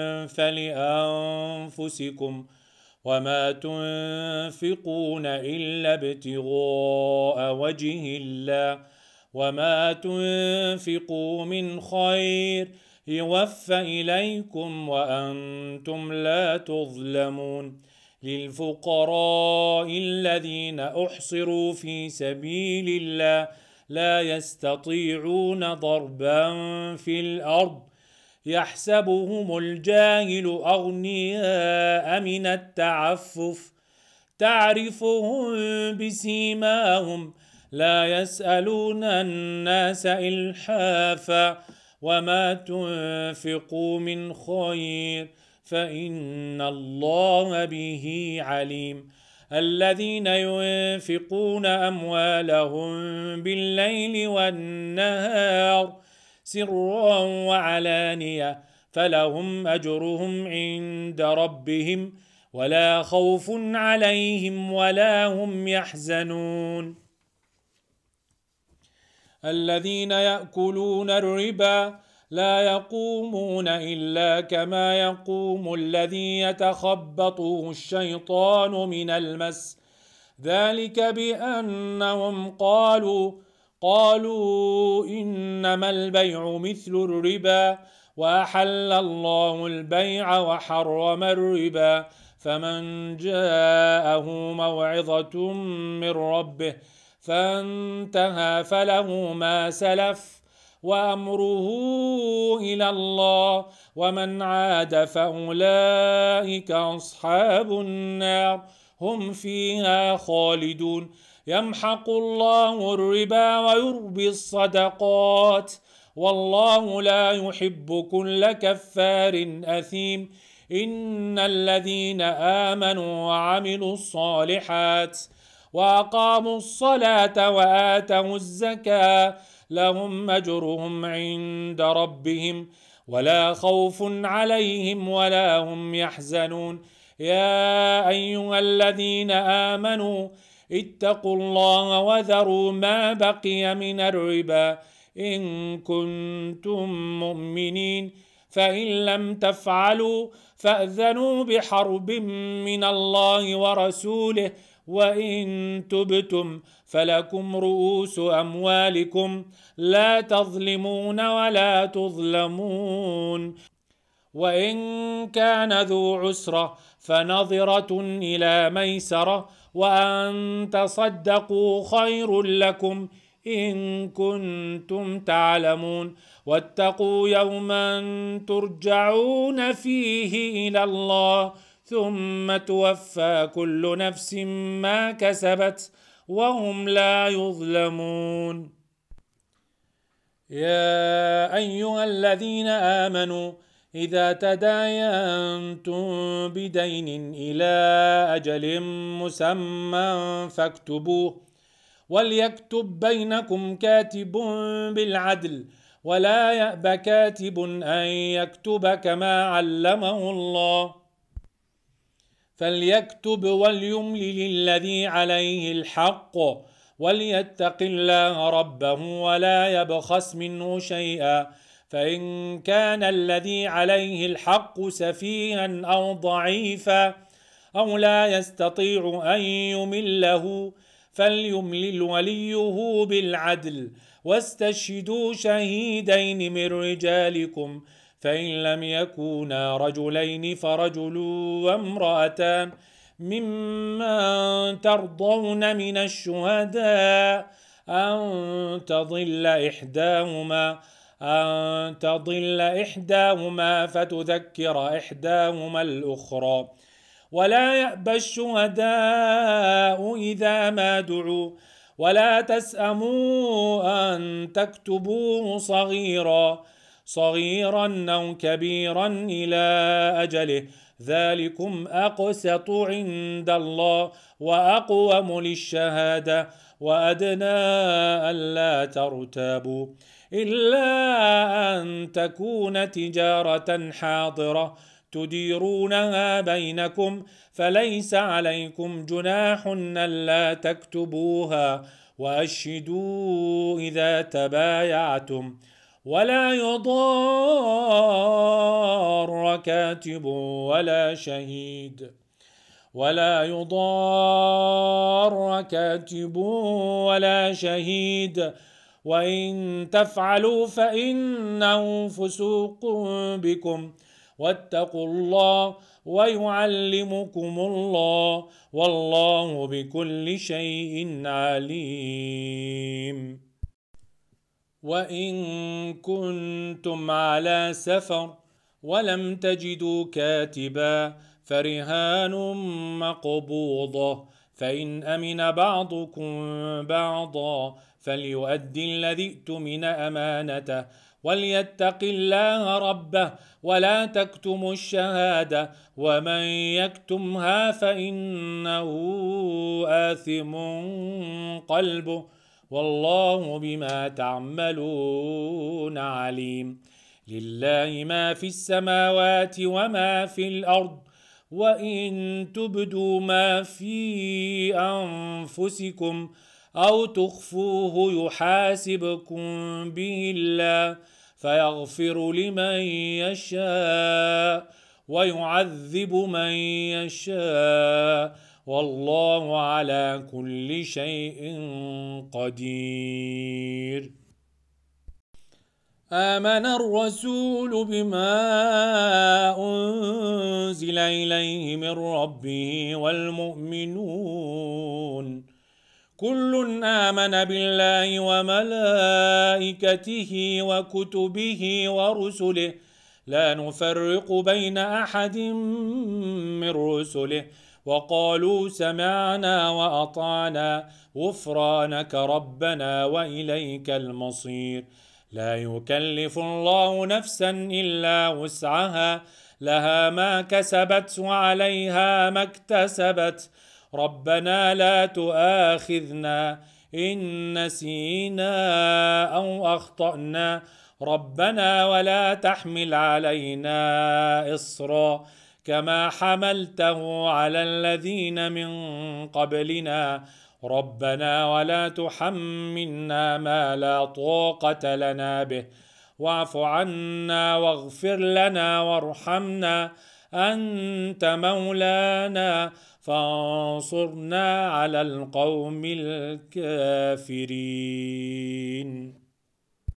Speaker 1: فلأنفسكم وما تنفقون إلا ابتغاء وجه الله وما تنفقوا من خير يوفى إليكم وأنتم لا تظلمون. للفقراء الذين أحصروا في سبيل الله لا يستطيعون ضربا في الأرض يحسبهم الجاهل أغنياء من التعفف تعرفهم بسيماهم لا يسألون الناس إلحافا وما تنفقوا من خير فإن الله به عليم. الذين ينفقون أموالهم بالليل والنهار سرا وعلانية فلهم أجرهم عند ربهم ولا خوف عليهم ولا هم يحزنون. الذين يأكلون الربا لا يقومون إلا كما يقوم الذي يتخبطه الشيطان من المس ذلك بأنهم قالوا قالوا إنما البيع مثل الربا وأحل الله البيع وحرم الربا فمن جاءه موعظة من ربه فانتهى فله ما سلف وأمره إلى الله ومن عاد فأولئك أصحاب النار هم فيها خالدون. يمحق الله الربا ويربي الصدقات والله لا يحب كل كفار أثيم. إن الذين آمنوا وعملوا الصالحات وأقاموا الصلاة وآتوا الزكاة لهم أجرهم عند ربهم ولا خوف عليهم ولا هم يحزنون. يا أيها الذين آمنوا اتقوا الله وذروا ما بقي من الربا إن كنتم مؤمنين فإن لم تفعلوا فأذنوا بحرب من الله ورسوله وإن تبتم فلكم رؤوس أموالكم لا تظلمون ولا تظلمون. وإن كان ذو عسرة فنظرة إلى ميسرة وأن تصدقوا خير لكم إن كنتم تعلمون. واتقوا يوما ترجعون فيه إلى الله ثم توفى كل نفس ما كسبت وهم لا يظلمون. يا أيها الذين آمنوا إذا تداينتم بدين إلى أجل مسمى فاكتبوه وليكتب بينكم كاتب بالعدل ولا يأب كاتب أن يكتب كما علمه الله فليكتب وليملل الذي عليه الحق وليتق الله ربه ولا يبخس منه شيئا، فإن كان الذي عليه الحق سفيها أو ضعيفا أو لا يستطيع أن يمله فليملل وليه بالعدل، واستشهدوا شهيدين من رجالكم، فإن لم يكونا رجلين فرجل وامرأتان ممن ترضون من الشهداء أن تضل إحداهما أن تضل إحداهما فتذكر إحداهما الأخرى، ولا يأبى الشهداء إذا ما دعوا، ولا تسأموا أن تكتبوه صغيرا صغيرا أو كبيرا إلى أجله، ذلكم أقسط عند الله وأقوم للشهادة وأدنى ألا ترتابوا، إلا أن تكون تجارة حاضرة تديرونها بينكم، فليس عليكم جناح ألا تكتبوها، وأشهدوا إذا تبايعتم، ولا يضار كاتب ولا شهيد ولا يضار كاتب ولا شهيد، وإن تفعلوا فإنه فسوق بكم، واتقوا الله ويعلمكم الله، والله بكل شيء عليم. وإن كنتم على سفر ولم تجدوا كاتبا فرهان مقبوضة، فإن أمن بعضكم بعضا فليؤدي الذي ائتمن أمانته وليتق الله ربه ولا تكتموا الشهادة، ومن يكتمها فإنه آثم قلبه، والله بما تعملون عليم. لله ما في السماوات وما في الأرض، وإن تبدوا ما في أنفسكم أو تخفوه يحاسبكم به الله، فيغفر لمن يشاء ويعذب من يشاء، والله على كل شيء قدير. آمن الرسول بما أنزل إليه من ربه والمؤمنون كل آمن بالله وملائكته وكتبه ورسله لا نفرق بين أحد من رسله، وقالوا سمعنا وأطعنا غفرانك ربنا وإليك المصير. لا يكلف الله نفسا إلا وسعها، لها ما كسبت وعليها ما اكتسبت، ربنا لا تؤاخذنا إن نسينا أو أخطأنا، ربنا ولا تحمل علينا إصرا كما حملته على الذين من قبلنا، ربنا ولا تحملنا ما لا طاقة لنا به، واعف عنا واغفر لنا وارحمنا أنت مولانا فانصرنا على القوم الكافرين.